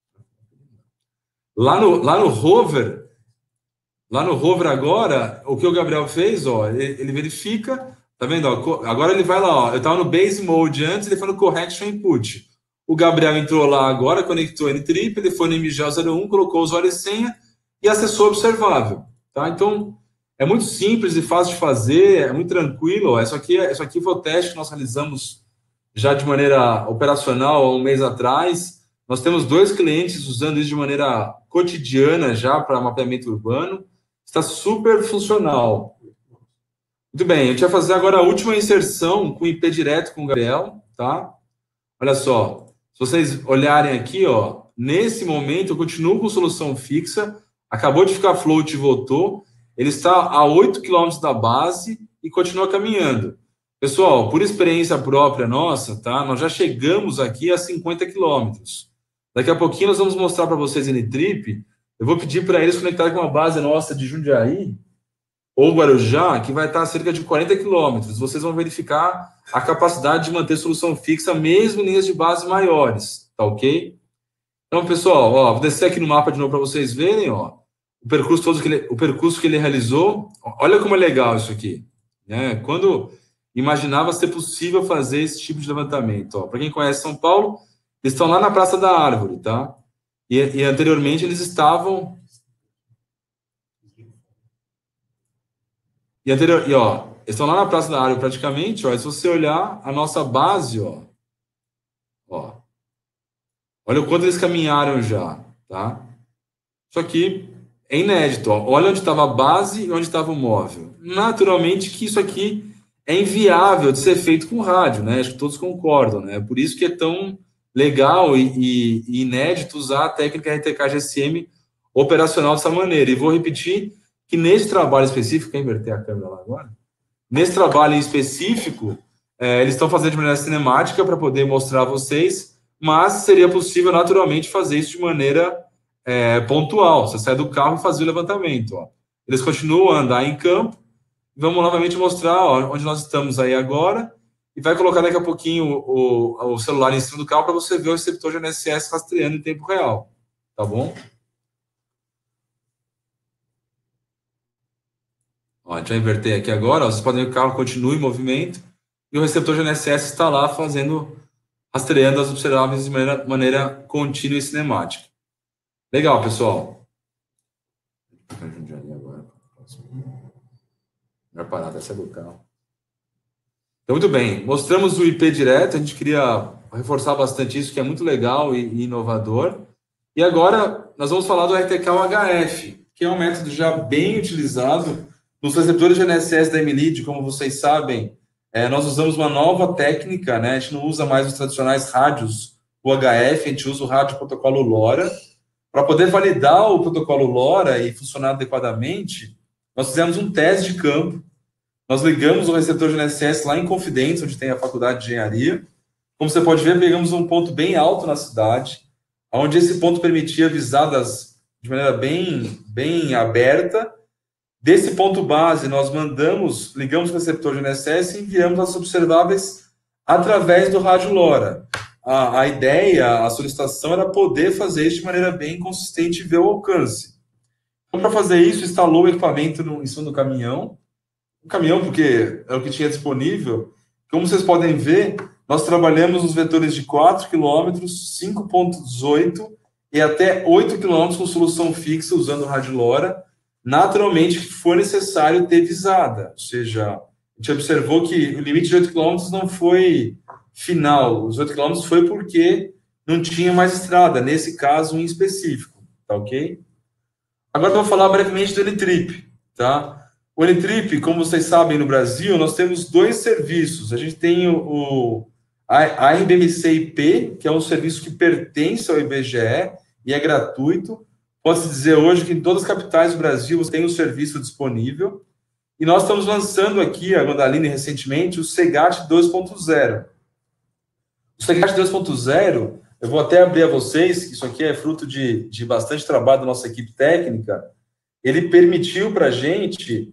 Lá no Rover agora, o que o Gabriel fez, ó, ele verifica, tá vendo? Ó, agora ele vai lá, ó, eu estava no Base Mode antes, ele foi no Correction Input. O Gabriel entrou lá agora, conectou N-Trip, ele foi no MGL01, colocou o usuário e senha e acessou o observável, tá? Então, é muito simples e fácil de fazer, é muito tranquilo, ó. Isso aqui foi o teste que nós realizamos já de maneira operacional há um mês atrás. Nós temos 2 clientes usando isso de maneira cotidiana já para mapeamento urbano. Está super funcional. Muito bem, a gente vai fazer agora a última inserção com IP direto com o Gabriel, tá? Olha só, se vocês olharem aqui, ó, nesse momento eu continuo com solução fixa, acabou de ficar float e voltou, ele está a 8 km da base e continua caminhando. Pessoal, por experiência própria nossa, tá? Nós já chegamos aqui a 50 km. Daqui a pouquinho nós vamos mostrar para vocês em Trip. Eu vou pedir para eles conectarem com uma base nossa de Jundiaí ou Guarujá, que vai estar a cerca de 40 km. Vocês vão verificar a capacidade de manter solução fixa mesmo em linhas de base maiores, tá ok? Então, pessoal, ó, vou descer aqui no mapa de novo para vocês verem, ó, o percurso que ele realizou. Olha como é legal isso aqui, né? Quando imaginava ser possível fazer esse tipo de levantamento, ó. Para quem conhece São Paulo, eles estão lá na Praça da Árvore, tá? E anteriormente eles estavam... ó, eles estão lá na Praça da Árvore praticamente, ó. E se você olhar a nossa base, ó, olha o quanto eles caminharam já, tá? Isso aqui é inédito, ó. Olha onde estava a base e onde estava o móvel. Naturalmente que isso aqui é inviável de ser feito com rádio, né? Acho que todos concordam, né? Por isso que é tão legal e inédito usar a técnica RTK-GSM operacional dessa maneira. E vou repetir que nesse trabalho específico, quer inverter a câmera lá agora? Nesse trabalho em específico, eles estão fazendo de maneira cinemática para poder mostrar a vocês, mas seria possível naturalmente fazer isso de maneira pontual. Você sai do carro e fazer o levantamento. Ó. Eles continuam a andar em campo. Vamos novamente mostrar ó, onde nós estamos aí agora. E vai colocar daqui a pouquinho o celular em cima do carro para você ver o receptor GNSS rastreando em tempo real. Tá bom? Ó, a gente vai inverter aqui agora. Ó, vocês podem ver que o carro continua em movimento. E o receptor GNSS está lá rastreando as observáveis de maneira contínua e cinemática. Legal, pessoal. Melhor parada, essa é do carro. Então, muito bem. Mostramos o IP direto. A gente queria reforçar bastante isso, que é muito legal e inovador. E agora, nós vamos falar do RTK-HF, que é um método já bem utilizado nos receptores GNSS da MLead. Como vocês sabem, nós usamos uma nova técnica, né? A gente não usa mais os tradicionais rádios UHF, a gente usa o rádio protocolo LoRa. Para poder validar o protocolo LoRa e funcionar adequadamente, nós fizemos um teste de campo. Nós ligamos o receptor GNSS lá em Confidência, onde tem a faculdade de engenharia. Como você pode ver, pegamos um ponto bem alto na cidade, onde esse ponto permitia visadas de maneira bem aberta. Desse ponto base, nós ligamos o receptor GNSS e enviamos as observáveis através do rádio LoRa. A ideia, a solicitação era poder fazer isso de maneira bem consistente e ver o alcance. Então, para fazer isso, instalou o equipamento em cima do caminhão. O caminhão, porque é o que tinha disponível. Como vocês podem ver, nós trabalhamos nos vetores de 4 km, 5.18 e até 8 km com solução fixa usando o rádio LoRa. Naturalmente, foi necessário ter visada. Ou seja, a gente observou que o limite de 8 km não foi final. Os 8 km foi porque não tinha mais estrada, nesse caso em específico. Tá ok? Agora eu vou falar brevemente do N-Trip, tá? O N-Trip, como vocês sabem, no Brasil, nós temos 2 serviços. A gente tem a RBMC-IP, que é um serviço que pertence ao IBGE e é gratuito. pode-se dizer hoje que em todas as capitais do Brasil você tem o serviço disponível, e nós estamos lançando aqui, a Mandaline, recentemente, o Segate 2.0. O Segate 2.0, eu vou até abrir a vocês, que isso aqui é fruto de bastante trabalho da nossa equipe técnica. Ele permitiu para a gente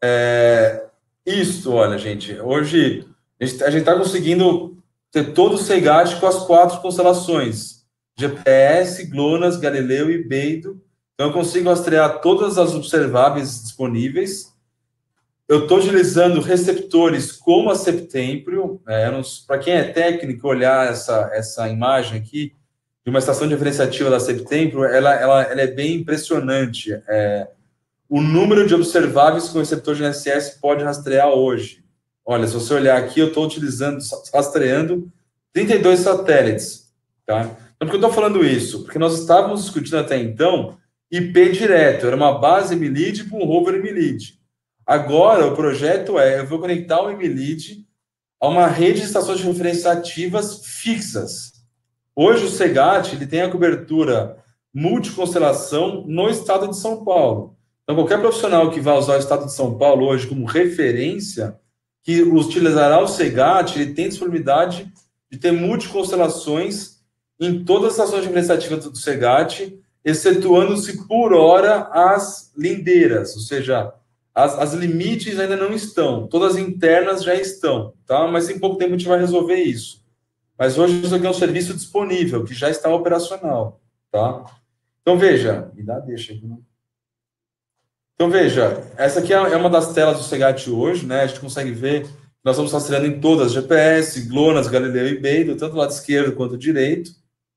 isto, olha, gente, hoje a gente está conseguindo ter todo o Segate com as 4 constelações, GPS, GLONASS, Galileu e Beidou. Então, eu consigo rastrear todas as observáveis disponíveis. Eu estou utilizando receptores como a Septemprio. Para quem é técnico, olhar essa imagem aqui de uma estação diferenciativa da Septemprio, ela é bem impressionante. O número de observáveis que o receptor GNSS pode rastrear hoje. Olha, se você olhar aqui, eu estou rastreando 32 satélites. Tá? Então, por que eu estou falando isso? Porque nós estávamos discutindo até então IP direto, era uma base MLID para um rover MLID. Agora, o projeto eu vou conectar o MLID a uma rede de estações referenciativas fixas. Hoje, o Segate ele tem a cobertura multiconstelação no estado de São Paulo. Então, qualquer profissional que vai usar o estado de São Paulo hoje como referência, que utilizará o Segate, ele tem disponibilidade de ter multiconstelações em todas as estações referenciativas do Segate, excetuando-se por hora as lindeiras, ou seja, as limites ainda não estão, todas as internas já estão, tá? Mas em pouco tempo a gente vai resolver isso. Mas hoje isso aqui é um serviço disponível, que já está operacional, tá? Então, veja, deixa aqui, né? Então, veja, essa aqui é uma das telas do Segate hoje, né? A gente consegue ver que nós estamos rastreando em todas, GPS, GLONASS, Galileu e Beidou, tanto do lado esquerdo quanto do direito.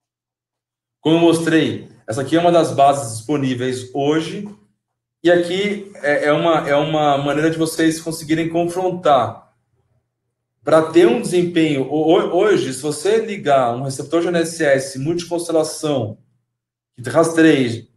Como eu mostrei, essa aqui é uma das bases disponíveis hoje, e aqui é uma maneira de vocês conseguirem confrontar. Para ter um desempenho, hoje, se você ligar um receptor GNSS multiconstelação, que rastreie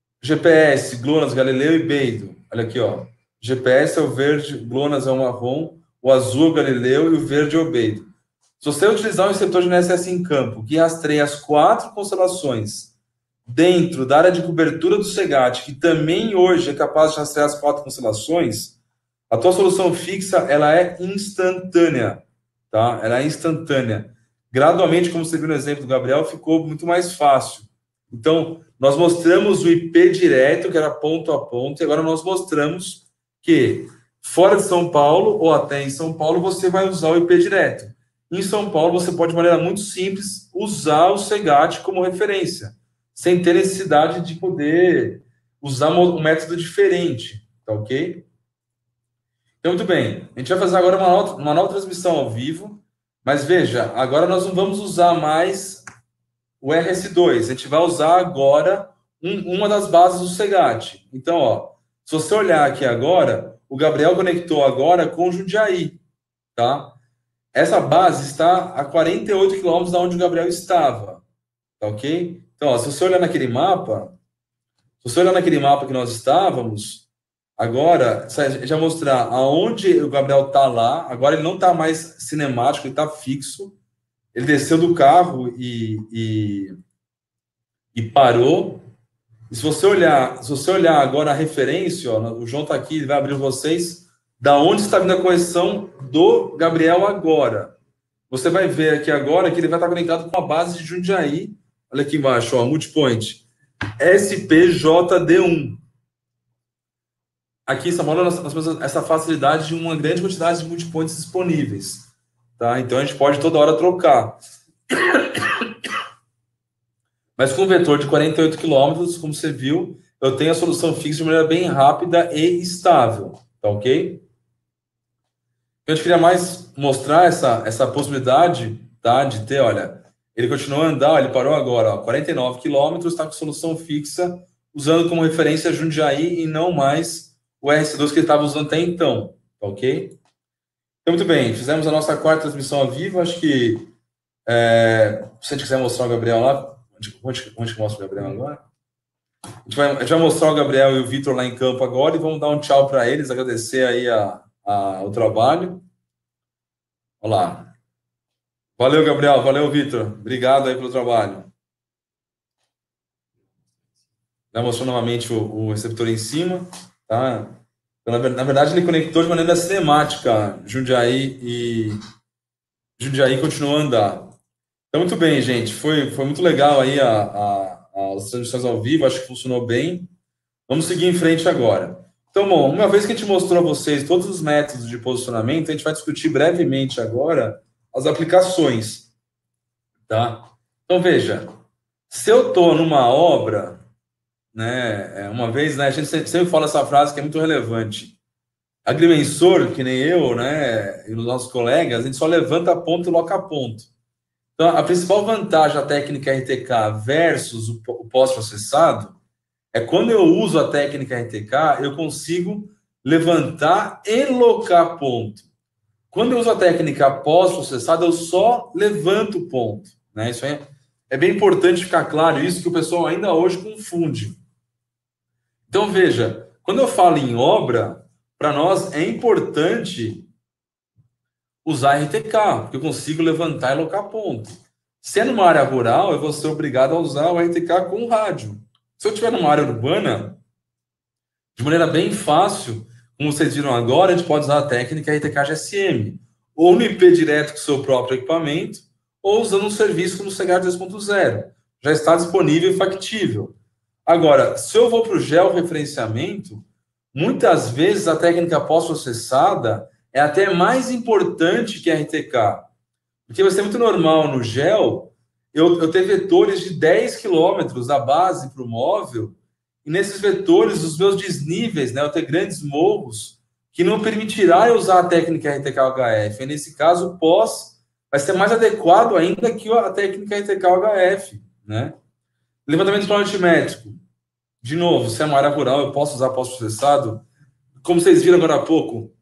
GPS, GLONASS, Galileu e Beidou, olha aqui, ó, GPS é o verde, GLONASS é o marrom, o azul é o Galileu e o verde é o Beidou. Se você utilizar um receptor GNSS em campo, que rastreia as 4 constelações dentro da área de cobertura do Segate, que também hoje é capaz de rastrear as 4 constelações, a tua solução fixa ela é instantânea, tá? Ela é instantânea. Gradualmente, como você viu no exemplo do Gabriel, ficou muito mais fácil. Então, nós mostramos o IP direto, que era ponto a ponto, e agora nós mostramos que fora de São Paulo, ou até em São Paulo, você vai usar o IP direto. Em São Paulo, você pode, de maneira muito simples, usar o Segate como referência, sem ter necessidade de poder usar um método diferente, tá ok? Então, muito bem. A gente vai fazer agora uma nova transmissão ao vivo, mas veja, agora nós não vamos usar mais o RS2, a gente vai usar agora uma das bases do Segate. Então, ó, se você olhar aqui agora, o Gabriel conectou agora com o Jundiaí, tá? Essa base está a 48 quilômetros da onde o Gabriel estava, tá ok? Então, ó, se você olhar naquele mapa, que nós estávamos, agora, já mostrar aonde o Gabriel está lá, agora ele não está mais cinemático, ele está fixo, ele desceu do carro e parou. E se você olhar agora a referência, ó, o João está aqui, ele vai abrir vocês, da onde está vindo a conexão do Gabriel agora. Você vai ver aqui agora que ele vai estar conectado com a base de Jundiaí. Olha aqui embaixo, ó, multipoint. SPJD1. Aqui em São Paulo nós temos essa facilidade de uma grande quantidade de multipoints disponíveis. Tá? Então a gente pode toda hora trocar. Mas com um vetor de 48 km, como você viu, eu tenho a solução fixa de maneira bem rápida e estável. Tá ok? Eu queria mais mostrar essa possibilidade, tá, de ter, olha, ele continuou a andar, ele parou agora, ó, 49 km, está com solução fixa, usando como referência Jundiaí e não mais o RS2 que ele estava usando até então, tá ok? Então, muito bem, fizemos a nossa quarta transmissão ao vivo, acho que, se a gente quiser mostrar o Gabriel lá, onde que mostra o Gabriel agora? A gente vai mostrar o Gabriel e o Vitor lá em campo agora e vamos dar um tchau para eles, agradecer aí o trabalho. Olá. Valeu, Gabriel. Valeu, Vitor. Obrigado aí pelo trabalho. Já mostrou novamente o receptor em cima, tá? Então, na verdade, ele conectou de maneira cinemática Jundiaí continuou a andar. Então, muito bem, gente. Foi muito legal aí as transmissões ao vivo, acho que funcionou bem. Vamos seguir em frente agora. Então, bom, uma vez que a gente mostrou a vocês todos os métodos de posicionamento, a gente vai discutir brevemente agora as aplicações, tá? Então, veja, se eu estou numa obra, né, uma vez, né, a gente sempre fala essa frase que é muito relevante. Agrimensor, que nem eu, né, e os nossos colegas, a gente só levanta ponto e loca ponto. Então, a principal vantagem da técnica RTK versus o pós-processado é quando eu uso a técnica RTK, eu consigo levantar e locar ponto. Quando eu uso a técnica pós-processada, eu só levanto o ponto. Né? Isso é bem importante ficar claro, isso que o pessoal ainda hoje confunde. Então, veja, quando eu falo em obra, para nós é importante usar RTK, porque eu consigo levantar e locar ponto. Se é numa área rural, eu vou ser obrigado a usar o RTK com rádio. Se eu estiver numa área urbana, de maneira bem fácil, como vocês viram agora, a gente pode usar a técnica RTK GSM, ou no IP direto com o seu próprio equipamento, ou usando um serviço como o CGAD 2.0. Já está disponível e factível. Agora, se eu vou para o georreferenciamento, muitas vezes a técnica pós-processada é até mais importante que a RTK. Porque vai ser muito normal no gel eu ter vetores de 10 quilômetros da base para o móvel, e nesses vetores, os meus desníveis, né, eu ter grandes morros, que não permitirá eu usar a técnica RTK-HF. E nesse caso, o pós vai ser mais adequado ainda que a técnica RTK-HF. Né? Levantamento planimétrico. De novo, se é uma área rural, eu posso usar pós-processado. Como vocês viram agora há pouco,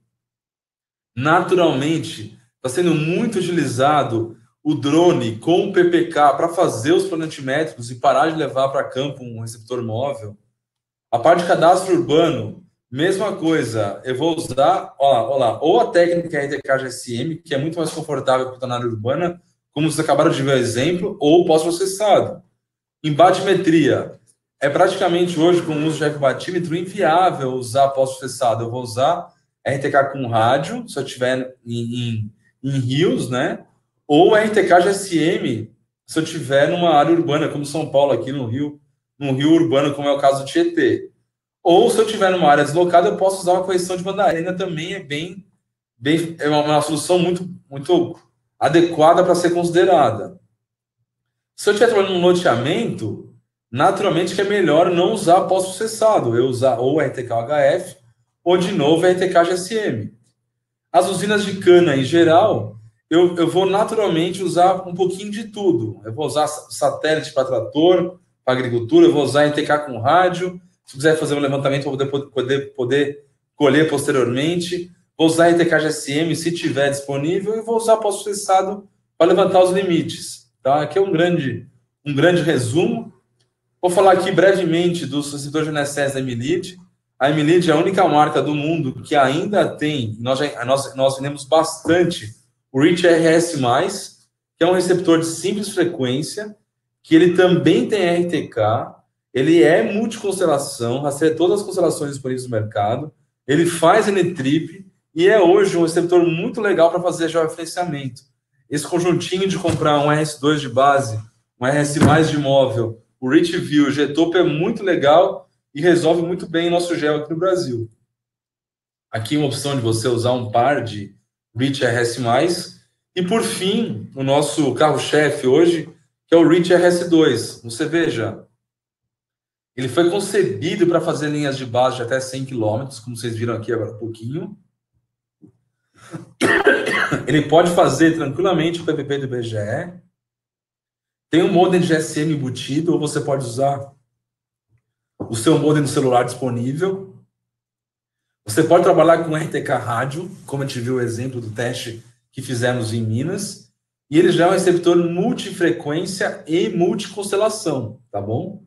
naturalmente, está sendo muito utilizado o drone com o PPK para fazer os planimétricos e parar de levar para campo um receptor móvel. A parte de cadastro urbano, mesma coisa. Eu vou usar, ou a técnica RTK-GSM, que é muito mais confortável para a área urbana, como vocês acabaram de ver o exemplo, ou pós-processado. Em batimetria, é praticamente hoje, com o uso de ecobatímetro, inviável usar pós-processado. Eu vou usar RTK com rádio, se eu estiver em rios, né? Ou RTK-GSM, se eu estiver numa área urbana, como São Paulo, aqui no Rio urbano, como é o caso do Tietê. Ou, se eu estiver numa área deslocada, eu posso usar uma correção de banda larga, também é uma solução muito adequada para ser considerada. Se eu estiver trabalhando num loteamento, naturalmente que é melhor não usar pós-processado, eu usar ou RTK-HF ou, de novo, RTK-GSM. As usinas de cana, em geral, eu vou naturalmente usar um pouquinho de tudo. Eu vou usar satélite para trator, para agricultura, eu vou usar RTK com rádio. Se quiser fazer um levantamento para poder colher posteriormente, vou usar RTK GSM se tiver disponível e vou usar pós-processado para levantar os limites. Tá? Aqui é um grande resumo. Vou falar aqui brevemente do receptor de GNSS da Emilid. A Emilid é a única marca do mundo que ainda tem, nós vendemos bastante, o Reach RS+, que é um receptor de simples frequência, que ele também tem RTK, ele é multiconstelação, rastreia todas as constelações disponíveis no mercado, ele faz N-Trip e é hoje um receptor muito legal para fazer georreferenciamento. Esse conjuntinho de comprar um RS2 de base, um RS+ de móvel, o Reach View, o G-Topo é muito legal e resolve muito bem nosso gel aqui no Brasil. Aqui uma opção de você usar um par de Reach RS+. E, por fim, o nosso carro-chefe hoje, que é o Reach RS2. Você veja, ele foi concebido para fazer linhas de base de até 100 km, como vocês viram aqui agora há pouquinho. Ele pode fazer tranquilamente o PPP do IBGE. Tem um modem de GSM embutido, ou você pode usar o seu modem no celular disponível. Você pode trabalhar com RTK rádio, como a gente viu o exemplo do teste que fizemos em Minas. E ele já é um receptor multifrequência e multiconstelação, tá bom?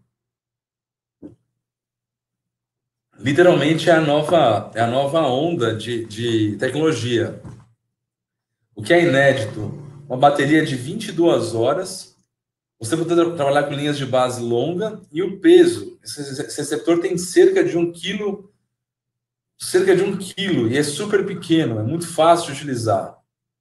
Literalmente é a nova onda de tecnologia. O que é inédito, uma bateria de 22 horas, você poder trabalhar com linhas de base longa e o peso. Esse receptor tem cerca de 1 quilo, e é super pequeno, é muito fácil de utilizar.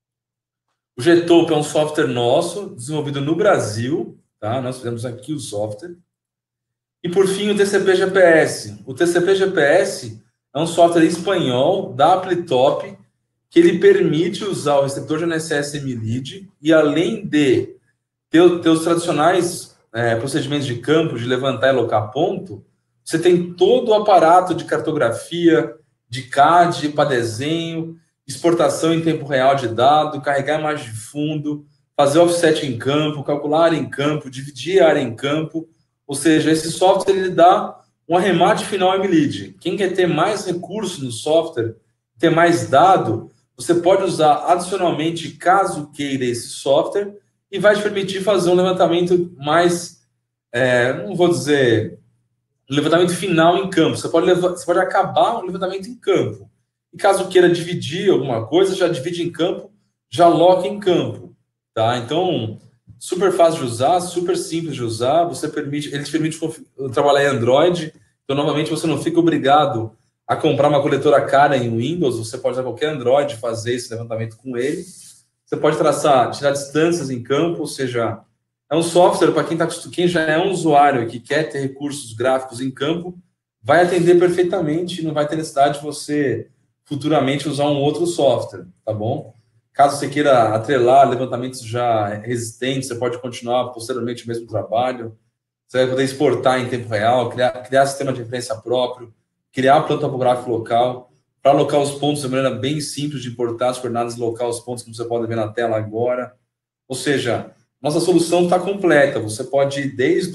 O Getope é um software nosso, desenvolvido no Brasil, tá? Nós fizemos aqui o software. E, por fim, o TCP GPS. O TCP GPS é um software espanhol da Aptop que ele permite usar o receptor de GNSS MLead e, além de ter os tradicionais procedimentos de campo, de levantar e alocar ponto, você tem todo o aparato de cartografia, de CAD para desenho, exportação em tempo real de dado, carregar imagem de fundo, fazer offset em campo, calcular área em campo, dividir a área em campo. Ou seja, esse software ele dá um arremate final MLead. Quem quer ter mais recursos no software, ter mais dado, você pode usar adicionalmente, caso queira, esse software e vai te permitir fazer um levantamento mais, não vou dizer, levantamento final em campo. Você pode acabar um levantamento em campo. E caso queira dividir alguma coisa, já divide em campo, já aloca em campo. Tá? Então, super fácil de usar, super simples de usar. Ele te permite trabalhar em Android. Então, novamente, você não fica obrigado a comprar uma coletora cara em Windows. Você pode usar qualquer Android e fazer esse levantamento com ele. Você pode tirar distâncias em campo, ou seja, é um software para quem já é um usuário que quer ter recursos gráficos em campo, vai atender perfeitamente e não vai ter necessidade de você futuramente usar um outro software, tá bom? Caso você queira atrelar levantamentos já resistentes, você pode continuar posteriormente o mesmo trabalho. Você vai poder exportar em tempo real, criar sistema de referência próprio, criar plano topográfico local, para alocar os pontos de maneira bem simples de importar as coordenadas e alocar os pontos, como você pode ver na tela agora. Ou seja, nossa solução está completa. Você pode ir desde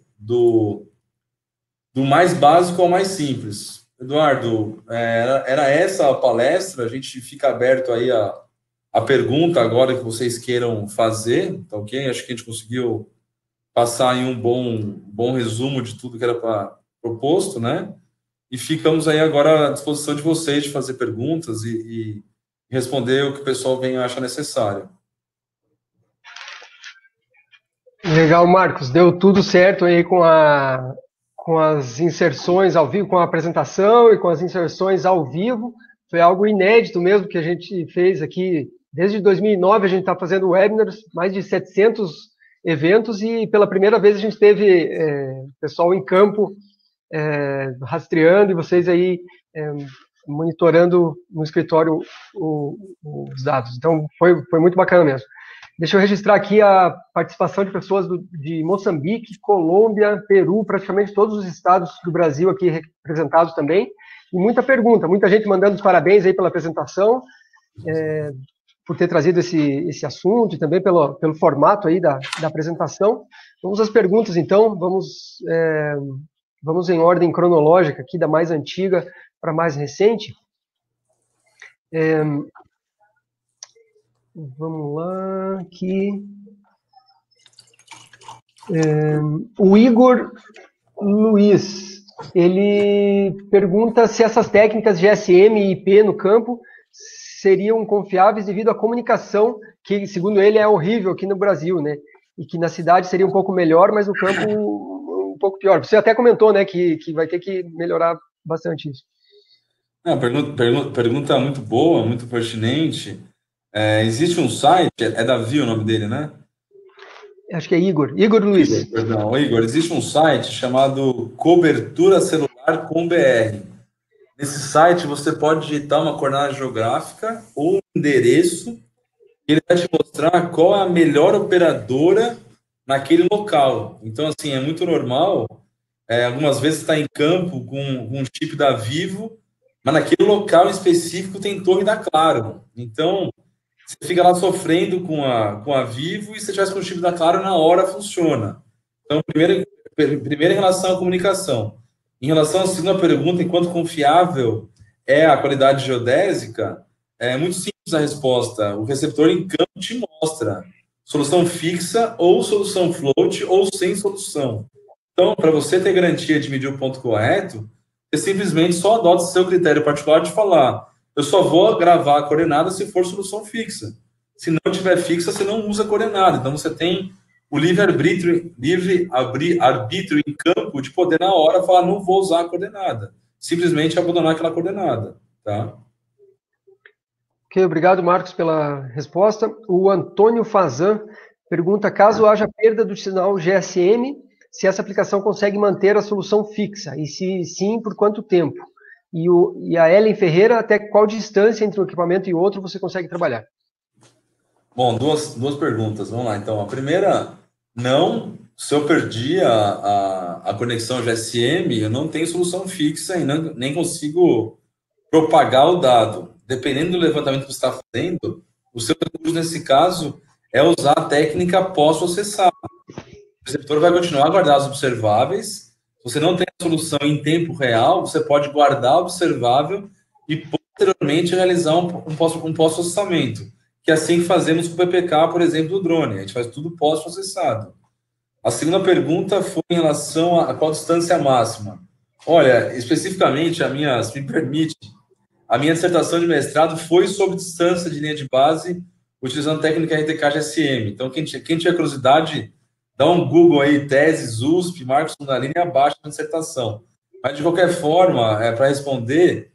do mais básico ao mais simples. Eduardo, era essa a palestra. A gente fica aberto aí a pergunta agora que vocês queiram fazer, tá ok? Acho que a gente conseguiu passar aí um bom resumo de tudo que era proposto, né? E ficamos aí agora à disposição de vocês de fazer perguntas e responder o que o pessoal venha achar necessário. Legal, Marcos. Deu tudo certo aí com as inserções ao vivo, com a apresentação e com as inserções ao vivo. Foi algo inédito mesmo que a gente fez aqui. Desde 2009 a gente está fazendo webinars, mais de 700 eventos, e pela primeira vez a gente teve pessoal em campo rastreando e vocês aí monitorando no escritório os dados. Então, foi muito bacana mesmo. Deixa eu registrar aqui a participação de pessoas de Moçambique, Colômbia, Peru, praticamente todos os estados do Brasil aqui representados também. E muita pergunta, muita gente mandando os parabéns aí pela apresentação, por ter trazido esse assunto e também pelo formato aí da apresentação. Vamos às perguntas, então. Vamos em ordem cronológica aqui, da mais antiga para a mais recente. Vamos lá, aqui. O Igor Luiz, ele pergunta se essas técnicas de GSM e IP no campo seriam confiáveis devido à comunicação, que, segundo ele, é horrível aqui no Brasil, né? E que na cidade seria um pouco melhor, mas no campo um pouco pior. Você até comentou, né, que vai ter que melhorar bastante isso. Pergunta muito boa, muito pertinente. Existe um site, é Davi o nome dele, né? Acho que é Igor Luiz. Igor, existe um site chamado Cobertura Celular com BR. Nesse site você pode digitar uma coordenada geográfica ou um endereço e ele vai te mostrar qual é a melhor operadora naquele local. Então, assim, é muito normal, algumas vezes está em campo com um chip da Vivo, mas naquele local específico tem torre da Claro. Então, você fica lá sofrendo com a Vivo e se tivesse com o chip da Claro, na hora funciona. Então, primeiro em relação à comunicação. Em relação à segunda pergunta, enquanto confiável é a qualidade geodésica, é muito simples a resposta. O receptor em campo te mostra solução fixa ou solução float ou sem solução. Então, para você ter garantia de medir o ponto correto, você simplesmente só adota o seu critério particular de falar: eu só vou gravar a coordenada se for solução fixa. Se não tiver fixa, você não usa a coordenada. Então, você tem o livre-arbítrio em campo de poder, na hora, falar, não vou usar a coordenada. Simplesmente abandonar aquela coordenada, tá? Ok, obrigado, Marcos, pela resposta. O Antônio Fazan pergunta, caso haja perda do sinal GSM, se essa aplicação consegue manter a solução fixa, e se sim, por quanto tempo? E a Ellen Ferreira, até qual distância entre um equipamento e outro você consegue trabalhar? Bom, duas perguntas, vamos lá. Então, a primeira, não, se eu perdi a conexão GSM, eu não tenho solução fixa e nem consigo propagar o dado. Dependendo do levantamento que você está fazendo, o seu recurso, nesse caso, é usar a técnica pós-processar. O receptor vai continuar a guardar os observáveis. Se você não tem a solução em tempo real, você pode guardar o observável e, posteriormente, realizar um pós-processamento, que é assim que fazemos com o PPK, por exemplo, do drone. A gente faz tudo pós-processado. A segunda pergunta foi em relação a qual distância máxima. Olha, especificamente, se me permite, a minha dissertação de mestrado foi sobre distância de linha de base, utilizando a técnica RTK-GSM. Então, quem tiver curiosidade, dá um Google aí, teses, USP, Marcos Kundalini, e abaixa a dissertação. Mas, de qualquer forma, para responder,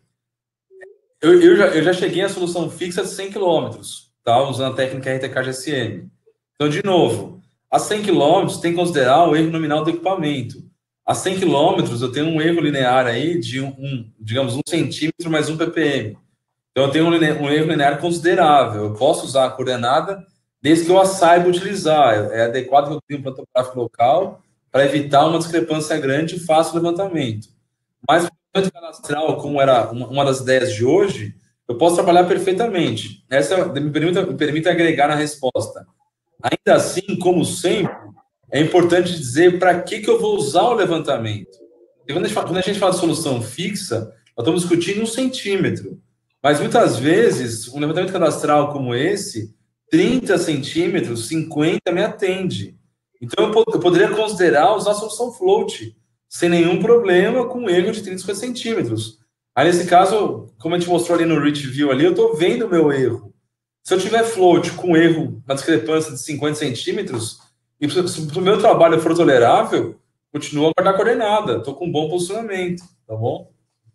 eu já cheguei à solução fixa de 100 km, tá? Usando a técnica RTK-GSM. Então, de novo, a 100 km tem que considerar o erro nominal do equipamento. A 100 km eu tenho um erro linear aí de digamos, 1 centímetro mais 1 ppm. Então, eu tenho um erro linear considerável. Eu posso usar a coordenada desde que eu a saiba utilizar. É adequado que eu tenha um plano topográfico local para evitar uma discrepância grande e faça o levantamento. Mas, para o cadastral, como era uma das ideias de hoje, eu posso trabalhar perfeitamente. Essa me permite agregar na resposta. Ainda assim, como sempre, é importante dizer para que eu vou usar o levantamento. E quando a gente fala de solução fixa, nós estamos discutindo 1 centímetro. Mas, muitas vezes, um levantamento cadastral como esse, 30 centímetros, 50 me atende. Então, eu poderia considerar usar a solução float, sem nenhum problema, com um erro de 30 centímetros. Aí, nesse caso, como a gente mostrou ali no Rich View, ali, eu estou vendo o meu erro. Se eu tiver float com erro, uma discrepância de 50 centímetros, e se o meu trabalho for tolerável, continuo a guardar coordenada. Estou com um bom posicionamento, tá bom?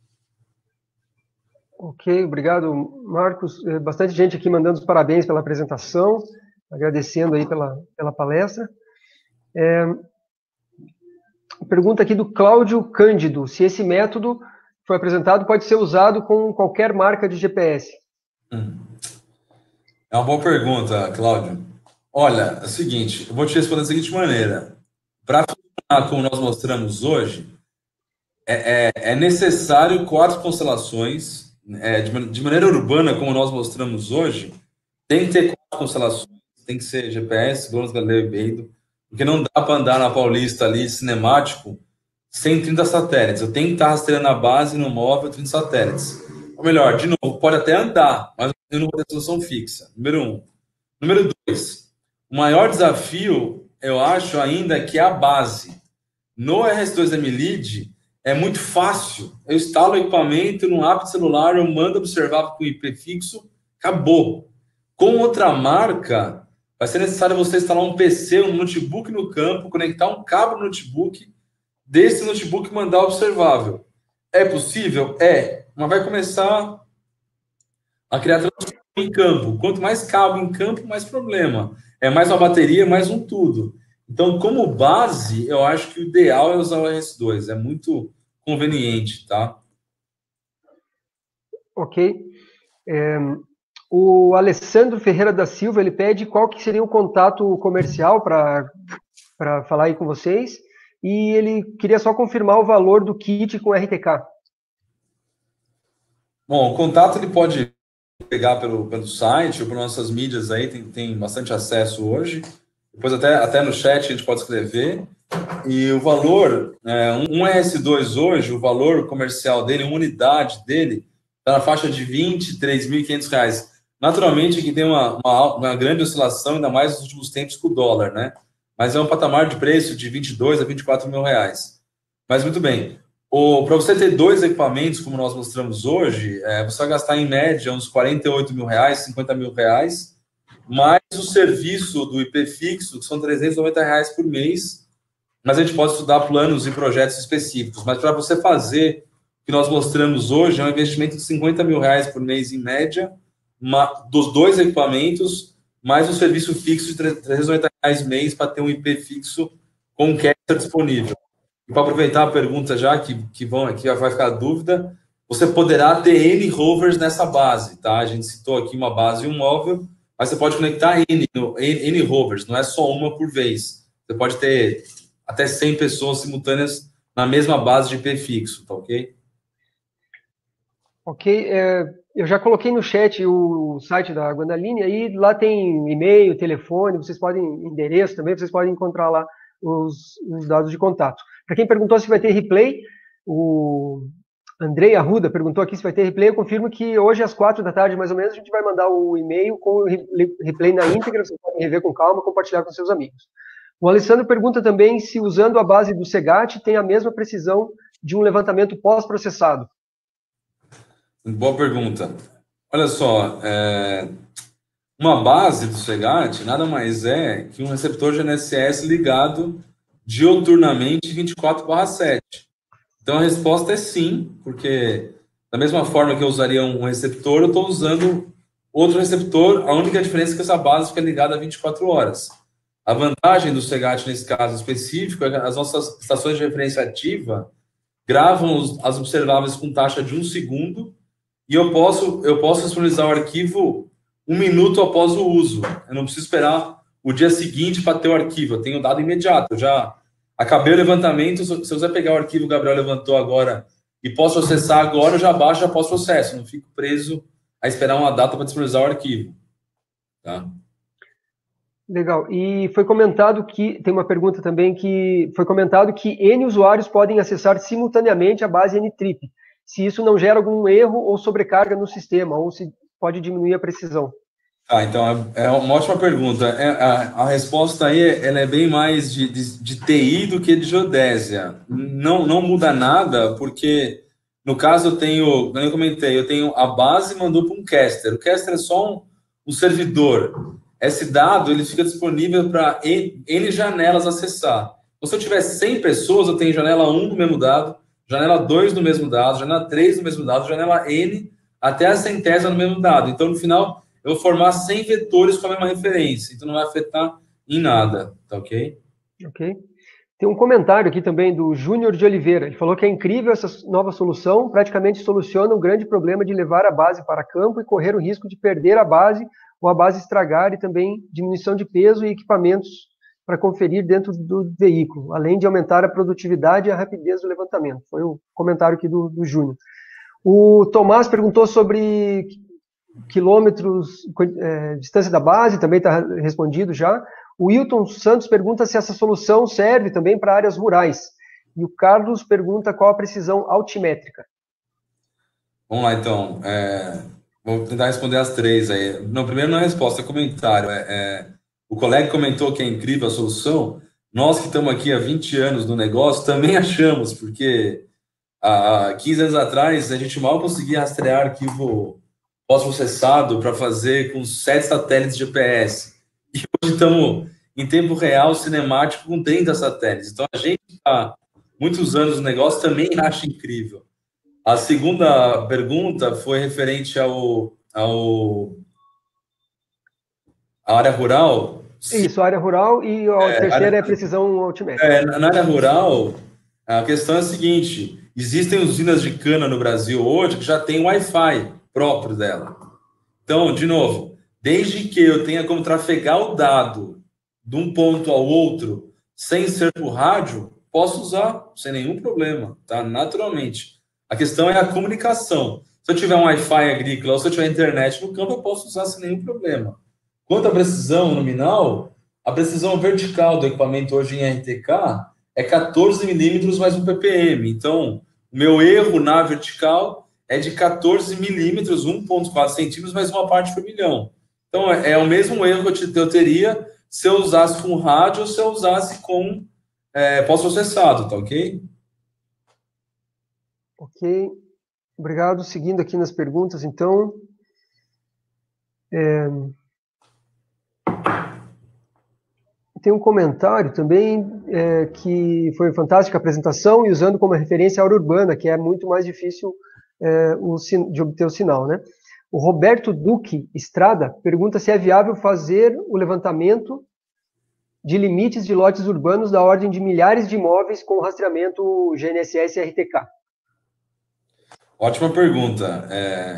Ok, obrigado, Marcos. Bastante gente aqui mandando os parabéns pela apresentação, agradecendo aí pela palestra. Pergunta aqui do Cláudio Cândido, se esse método foi apresentado, pode ser usado com qualquer marca de GPS? É uma boa pergunta, Cláudio. Olha, é o seguinte, eu vou te responder da seguinte maneira. Para funcionar como nós mostramos hoje, é necessário 4 constelações, de maneira urbana, como nós mostramos hoje, tem que ter 4 constelações, tem que ser GPS, Glonos, Galileu e Beidou, porque não dá para andar na Paulista ali, cinemático, sem 30 satélites. Eu tenho que estar rastreando na base, no móvel, 30 satélites. Ou melhor, de novo, pode até andar, mas eu não vou ter solução fixa. Número 1. Número 2. O maior desafio, eu acho ainda, que é a base. No RS2M-Lead, é muito fácil. Eu instalo o equipamento no app celular, eu mando observar com IP fixo, acabou. Com outra marca, vai ser necessário você instalar um PC, um notebook no campo, conectar um cabo no notebook, desse notebook mandar observável. É possível? É. Mas vai começar a criar transtorno em campo. Quanto mais cabo em campo, mais problema. É mais uma bateria, mais um tudo. Então, como base, eu acho que o ideal é usar o RS2. É muito conveniente, tá? Ok. O Alessandro Ferreira da Silva, ele pede qual que seria o contato comercial para falar aí com vocês. E ele queria só confirmar o valor do kit com RTK. Bom, o contato ele pode pegar pelo site ou por nossas mídias aí, tem bastante acesso hoje. Depois até no chat a gente pode escrever. E o valor, um RS2 hoje, o valor comercial dele, uma unidade dele, está na faixa de R$ 23.500. Naturalmente que tem uma grande oscilação, ainda mais nos últimos tempos com o dólar, né? Mas é um patamar de preço de 22 a 24 mil reais. Mas muito bem. Para você ter 2 equipamentos, como nós mostramos hoje, você vai gastar em média uns 48 mil reais, 50 mil reais, mais o serviço do IP fixo, que são R$ 390 por mês, mas a gente pode estudar planos e projetos específicos. Mas para você fazer o que nós mostramos hoje, é um investimento de R$ 50 mil por mês em média, dos dois equipamentos, mais o serviço fixo de R$ 390 mês para ter um IP fixo com um caster disponível. E para aproveitar a pergunta já, que vai ficar a dúvida, você poderá ter N rovers nessa base, tá? A gente citou aqui uma base e um móvel, mas você pode conectar N rovers, não é só uma por vez. Você pode ter até 100 pessoas simultâneas na mesma base de IP fixo, tá ok? Ok, eu já coloquei no chat o site da Guandaline, aí lá tem e-mail, telefone, vocês podem, endereço também, vocês podem encontrar lá os dados de contato. Para quem perguntou se vai ter replay, o Andrei Arruda perguntou aqui se vai ter replay, eu confirmo que hoje às 4 da tarde, mais ou menos, a gente vai mandar o e-mail com o replay na íntegra, vocês podem rever com calma, compartilhar com seus amigos. O Alessandro pergunta também se usando a base do Segat tem a mesma precisão de um levantamento pós-processado. Boa pergunta. Olha só, uma base do Segat nada mais é que um receptor GNSS ligado dioturnamente 24/7. Então a resposta é sim, porque da mesma forma que eu usaria um receptor, eu estou usando outro receptor, a única diferença é que essa base fica ligada 24 horas. A vantagem do Segat nesse caso específico é que as nossas estações de referência ativa gravam as observáveis com taxa de 1 segundo e eu posso disponibilizar o arquivo 1 minuto após o uso. Eu não preciso esperar o dia seguinte para ter o arquivo, eu tenho dado imediato. Eu já acabei o levantamento, se eu quiser pegar o arquivo que o Gabriel levantou agora e posso acessar agora, eu já baixo, já posso processo. Não fico preso a esperar uma data para disponibilizar o arquivo. Tá? Legal. E foi comentado que, tem uma pergunta também, que foi comentado que N usuários podem acessar simultaneamente a base N-Trip, se isso não gera algum erro ou sobrecarga no sistema, ou se pode diminuir a precisão. Então é uma ótima pergunta. A resposta aí ela é bem mais de TI do que de geodésia. Não muda nada, porque no caso como eu comentei, eu tenho a base mandou para um caster. O caster é só um servidor. Esse dado ele fica disponível para N janelas acessar. Então, se eu tiver 100 pessoas, eu tenho janela 1 no mesmo dado, janela 2 no mesmo dado, janela 3 no mesmo dado, janela N até a centésima no mesmo dado. Então, no final, eu vou formar 100 vetores com a mesma referência, então não vai afetar em nada, tá ok? Ok. Tem um comentário aqui também do Júnior de Oliveira. Ele falou que é incrível essa nova solução, praticamente soluciona um grande problema de levar a base para campo e correr o risco de perder a base ou a base estragar, e também diminuição de peso e equipamentos para conferir dentro do veículo, além de aumentar a produtividade e a rapidez do levantamento. Foi o comentário aqui do Júnior. O Tomás perguntou sobre quilômetros, distância da base, também está respondido já. O Wilton Santos pergunta se essa solução serve também para áreas rurais. E o Carlos pergunta qual a precisão altimétrica. Vamos lá, então. Vou tentar responder as três aí. Não, primeiro não é resposta, é comentário. O colega comentou que é incrível a solução. Nós que estamos aqui há 20 anos no negócio também achamos, porque há 15 anos atrás a gente mal conseguia rastrear arquivo pós-processado para fazer com 7 satélites de GPS. E hoje estamos em tempo real, cinemático, com 30 satélites. Então, a gente está muitos anos no negócio também acha incrível. A segunda pergunta foi referente à área rural. Isso, área rural, e a terceira é precisão altimétrica. Na área rural, a questão é a seguinte: existem usinas de cana no Brasil hoje que já tem Wi-Fi próprio dela. Então, de novo, desde que eu tenha como trafegar o dado de um ponto ao outro sem ser por rádio, posso usar sem nenhum problema, tá? Naturalmente. A questão é a comunicação. Se eu tiver um Wi-Fi agrícola ou se eu tiver internet no campo, eu posso usar sem nenhum problema. Quanto à precisão nominal, a precisão vertical do equipamento hoje em RTK é 14 milímetros mais 1 ppm. Então, o meu erro na vertical é de 14 milímetros, 1,4 centímetros, mais uma parte por milhão. Então, é o mesmo erro que eu teria se eu usasse com rádio ou se eu usasse com pós-processado, tá ok? Ok, obrigado. Seguindo aqui nas perguntas, então. tem um comentário também que foi fantástica a apresentação e usando como referência a área urbana, que é muito mais difícil de obter o sinal, né? O Roberto Duque Estrada pergunta se é viável fazer o levantamento de limites de lotes urbanos da ordem de milhares de imóveis com rastreamento GNSS e RTK. Ótima pergunta.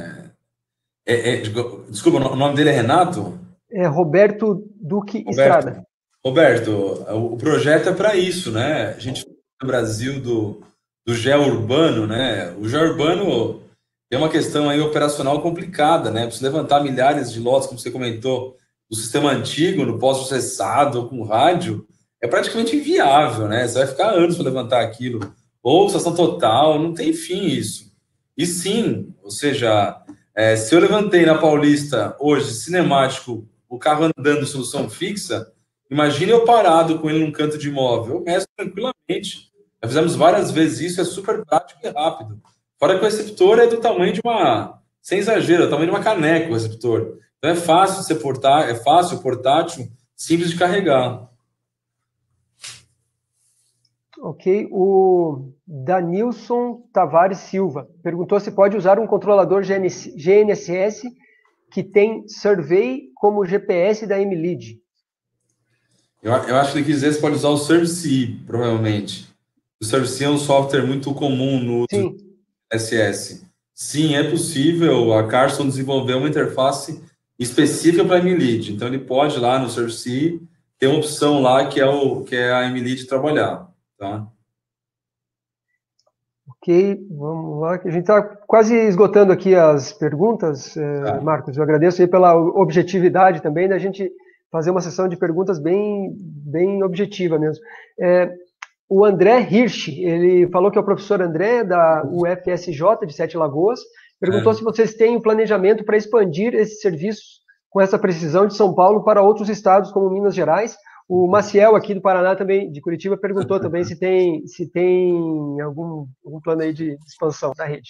Desculpa, o nome dele é Renato? É Roberto Duque Estrada. Roberto, o projeto é para isso, né? A gente no Brasil do geourbano, né? O geourbano é uma questão aí operacional complicada, né? Precisa levantar milhares de lotes, como você comentou, do sistema antigo, no pós-processado, com rádio, é praticamente inviável, né? Você vai ficar anos para levantar aquilo. Ou estação total, não tem fim isso. E sim, ou seja, se eu levantei na Paulista hoje, cinemático, o carro andando solução fixa, imagine eu parado com ele num canto de imóvel. Eu meço tranquilamente. Já fizemos várias vezes isso, é super prático e rápido. Fora que o receptor é do tamanho de sem exagero, é do tamanho de uma caneca o receptor. Então é fácil de ser portátil, simples de carregar. Ok. O Danilson Tavares Silva perguntou se pode usar um controlador GNSS que tem Survey como GPS da MLead. Eu acho que ele quis dizer que você pode usar o Survey, provavelmente. O Survey é um software muito comum no uso do SS. Sim, é possível. A Carson desenvolveu uma interface específica para a MLead. Então, ele pode, lá no Survey, ter uma opção lá que é a MLead trabalhar. Tá? Ok, vamos lá. A gente está quase esgotando aqui as perguntas, Marcos. Eu agradeço aí pela objetividade também da gente fazer uma sessão de perguntas bem objetiva mesmo. O André Hirsch, ele falou que é o professor André, da UFSJ, de Sete Lagoas, perguntou se vocês têm o planejamento para expandir esses serviços com essa precisão de São Paulo para outros estados, como Minas Gerais. O Maciel, aqui do Paraná, também, de Curitiba, perguntou também se tem algum plano aí de expansão da rede.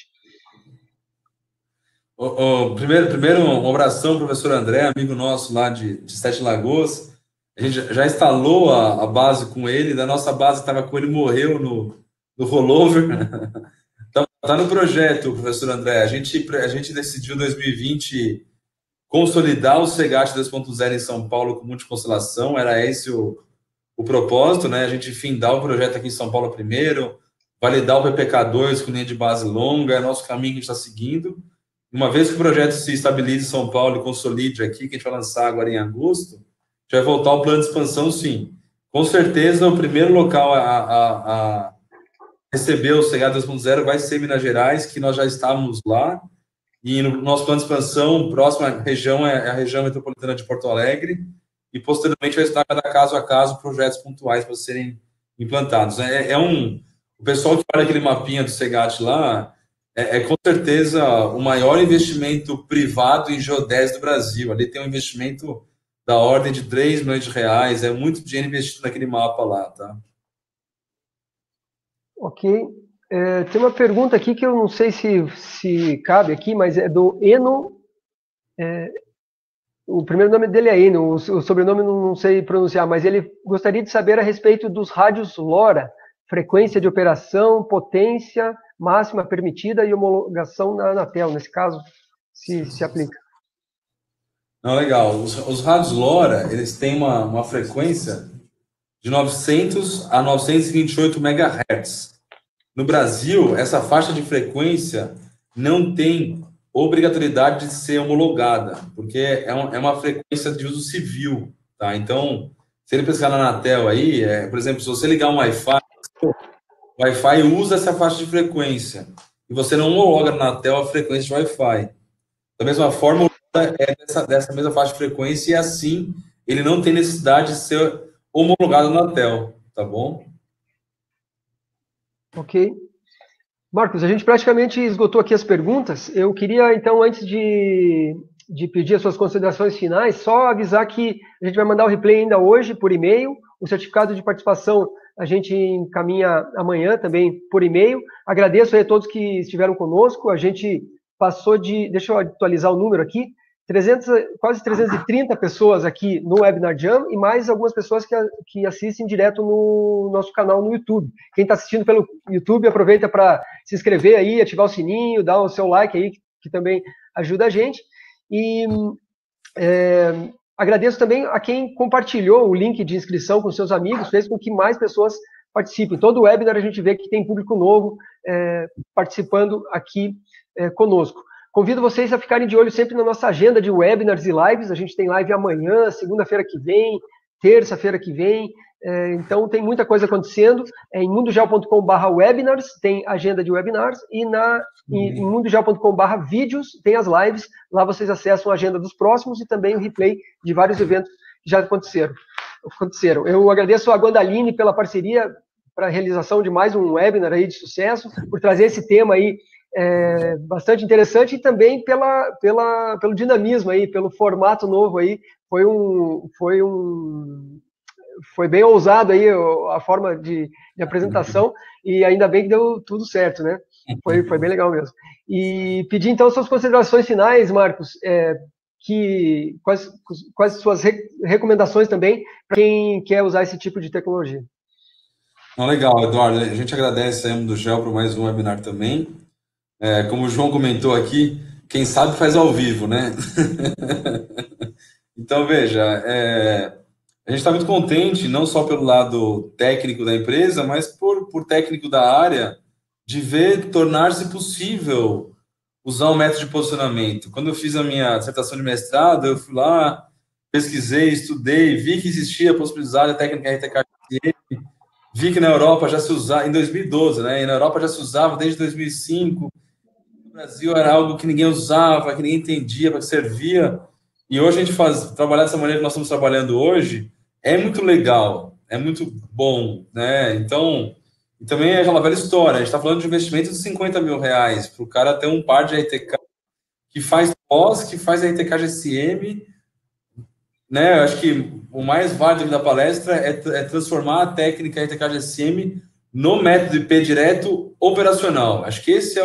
Primeiro, um abração, professor André, amigo nosso lá de Sete Lagoas. A gente já instalou a base com ele, da nossa base estava com ele, morreu no rollover. Está no projeto, professor André. A gente decidiu em 2020 consolidar o CEGAT 2.0 em São Paulo com multiconstelação, era esse o propósito, né? A gente findar o projeto aqui em São Paulo primeiro, validar o PPK2 com linha de base longa, é nosso caminho que a gente está seguindo. Uma vez que o projeto se estabilize em São Paulo e consolide aqui, que a gente vai lançar agora em agosto, a gente vai voltar ao plano de expansão, sim. Com certeza, o primeiro local a receber o CEGAT 2.0 vai ser Minas Gerais, que nós já estávamos lá, e no nosso plano de expansão, próxima região é a região metropolitana de Porto Alegre, e posteriormente vai estar cada caso a caso projetos pontuais para serem implantados. O pessoal que olha aquele mapinha do CEGAT lá, com certeza o maior investimento privado em geodésia do Brasil. Ali tem um investimento da ordem de 3 milhões de reais, é muito dinheiro investido naquele mapa lá, tá? Ok. Tem uma pergunta aqui que eu não sei se cabe aqui, mas é do Eno. O primeiro nome dele é Eno, o sobrenome não sei pronunciar, mas ele gostaria de saber a respeito dos rádios LoRa, frequência de operação, potência máxima permitida e homologação na Anatel, nesse caso, se aplica. Não, legal. Os rádios LoRa, eles têm uma frequência de 900 a 928 MHz. No Brasil, essa faixa de frequência não tem obrigatoriedade de ser homologada, porque é uma frequência de uso civil, tá? Então, se ele pesquisar na Anatel aí, por exemplo, se você ligar um Wi-Fi, o Wi-Fi usa essa faixa de frequência, e você não homologa na Anatel a frequência de Wi-Fi. Da mesma forma, dessa mesma faixa de frequência, e assim, ele não tem necessidade de ser homologado na Anatel, tá bom? Ok. Marcos, a gente praticamente esgotou aqui as perguntas. Eu queria, então, antes de pedir as suas considerações finais, só avisar que a gente vai mandar o replay ainda hoje por e-mail. O certificado de participação a gente encaminha amanhã também por e-mail. Agradeço aí a todos que estiveram conosco. A gente passou de... Deixa eu atualizar o número aqui. quase 330 pessoas aqui no Webinar Jam e mais algumas pessoas que assistem direto no nosso canal no YouTube. Quem está assistindo pelo YouTube, aproveita para se inscrever aí, ativar o sininho, dar o seu like aí, que também ajuda a gente. E agradeço também a quem compartilhou o link de inscrição com seus amigos, fez com que mais pessoas participem. Todo webinar a gente vê que tem público novo participando aqui conosco. Convido vocês a ficarem de olho sempre na nossa agenda de webinars e lives. A gente tem live amanhã, segunda-feira que vem, terça-feira que vem. Então, tem muita coisa acontecendo. Em mundogel.com/webinars tem agenda de webinars e em mundogel.com/vídeos tem as lives. Lá vocês acessam a agenda dos próximos e também o replay de vários eventos que já aconteceram. Eu agradeço a Guandaline pela parceria para a realização de mais um webinar aí de sucesso, por trazer esse tema aí bastante interessante e também pelo dinamismo aí, pelo formato novo aí. Foi bem ousado aí a forma de apresentação e ainda bem que deu tudo certo, né? Foi bem legal mesmo. E pedir então suas considerações finais, Marcos, quais suas recomendações também para quem quer usar esse tipo de tecnologia. Não, legal, Eduardo. A gente agradece a Mundogel por mais um webinar também. Como o João comentou aqui, quem sabe faz ao vivo, né? Então, veja, a gente está muito contente, não só pelo lado técnico da empresa, mas por técnico da área, de ver tornar-se possível usar um método de posicionamento. Quando eu fiz a minha dissertação de mestrado, eu fui lá, pesquisei, estudei, vi que existia a possibilidade da técnica RTK-GSM, vi que na Europa já se usava, em 2012, né? E na Europa já se usava desde 2005. No Brasil era algo que ninguém usava, que ninguém entendia para que servia. E hoje a gente trabalhar dessa maneira que nós estamos trabalhando hoje é muito legal, é muito bom, né? Então, e também é aquela velha história, a gente está falando de investimento de R$50 mil para o cara ter um par de RTK que faz pós, que faz RTK GSM, né? Eu acho que o mais válido da palestra é transformar a técnica RTK GSM no método IP direto operacional. Acho que esse é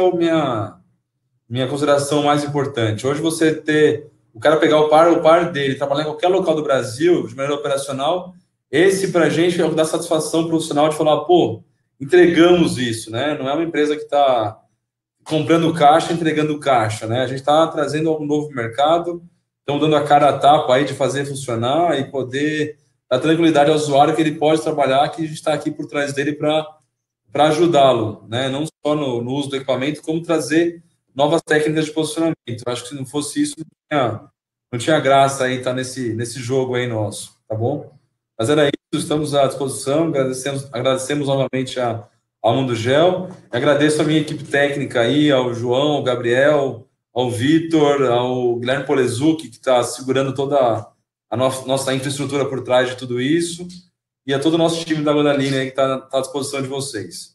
minha consideração mais importante. Hoje você ter o cara pegar o par dele, trabalhar em qualquer local do Brasil, de maneira operacional, esse, para a gente, é o que dá satisfação profissional de falar, pô, entregamos isso, né? Não é uma empresa que está comprando caixa, entregando caixa, né? A gente está trazendo um novo mercado, estamos dando a cara a tapa aí de fazer funcionar e poder dar tranquilidade ao usuário que ele pode trabalhar, que a gente está aqui por trás dele para ajudá-lo, né? Não só no uso do equipamento, como trazer novas técnicas de posicionamento. Eu acho que se não fosse isso, não tinha graça aí estar nesse jogo aí nosso, tá bom? Mas era isso, estamos à disposição, agradecemos novamente ao Mundogel, agradeço a minha equipe técnica aí, ao João, ao Gabriel, ao Vitor, ao Guilherme Polezuc, que está segurando toda a nossa infraestrutura por trás de tudo isso, e a todo o nosso time da Guandaline aí que está à disposição de vocês.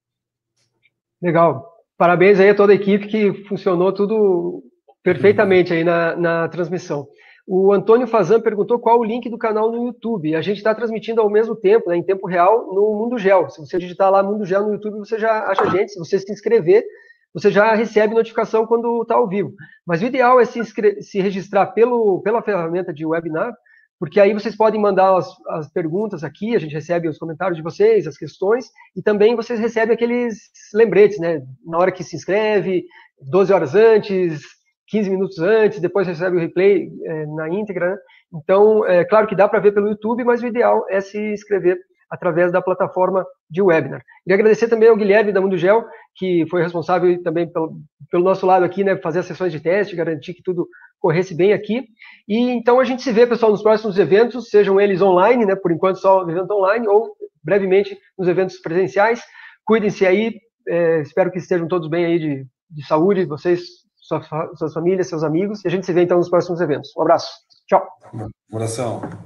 Legal. Parabéns aí a toda a equipe que funcionou tudo perfeitamente aí na transmissão. O Antônio Fazan perguntou qual o link do canal no YouTube. A gente está transmitindo ao mesmo tempo, né, em tempo real, no Mundogel. Se você digitar lá Mundogel no YouTube, você já acha a gente. Se você se inscrever, você já recebe notificação quando está ao vivo. Mas o ideal é se registrar pela ferramenta de webinar, porque aí vocês podem mandar as perguntas aqui, a gente recebe os comentários de vocês, as questões, e também vocês recebem aqueles lembretes, né? Na hora que se inscreve, 12 horas antes, 15 minutos antes, depois recebe o replay na íntegra, né? Então, claro que dá para ver pelo YouTube, mas o ideal é se inscrever através da plataforma de webinar. Queria agradecer também ao Guilherme da Mundogel, que foi responsável também pelo nosso lado aqui, né, fazer as sessões de teste, garantir que tudo corresse bem aqui. E então a gente se vê, pessoal, nos próximos eventos, sejam eles online, né, por enquanto só evento online, ou brevemente nos eventos presenciais. Cuidem-se aí, espero que estejam todos bem aí de saúde, vocês, suas famílias, seus amigos, e a gente se vê então nos próximos eventos. Um abraço. Tchau. Um abração.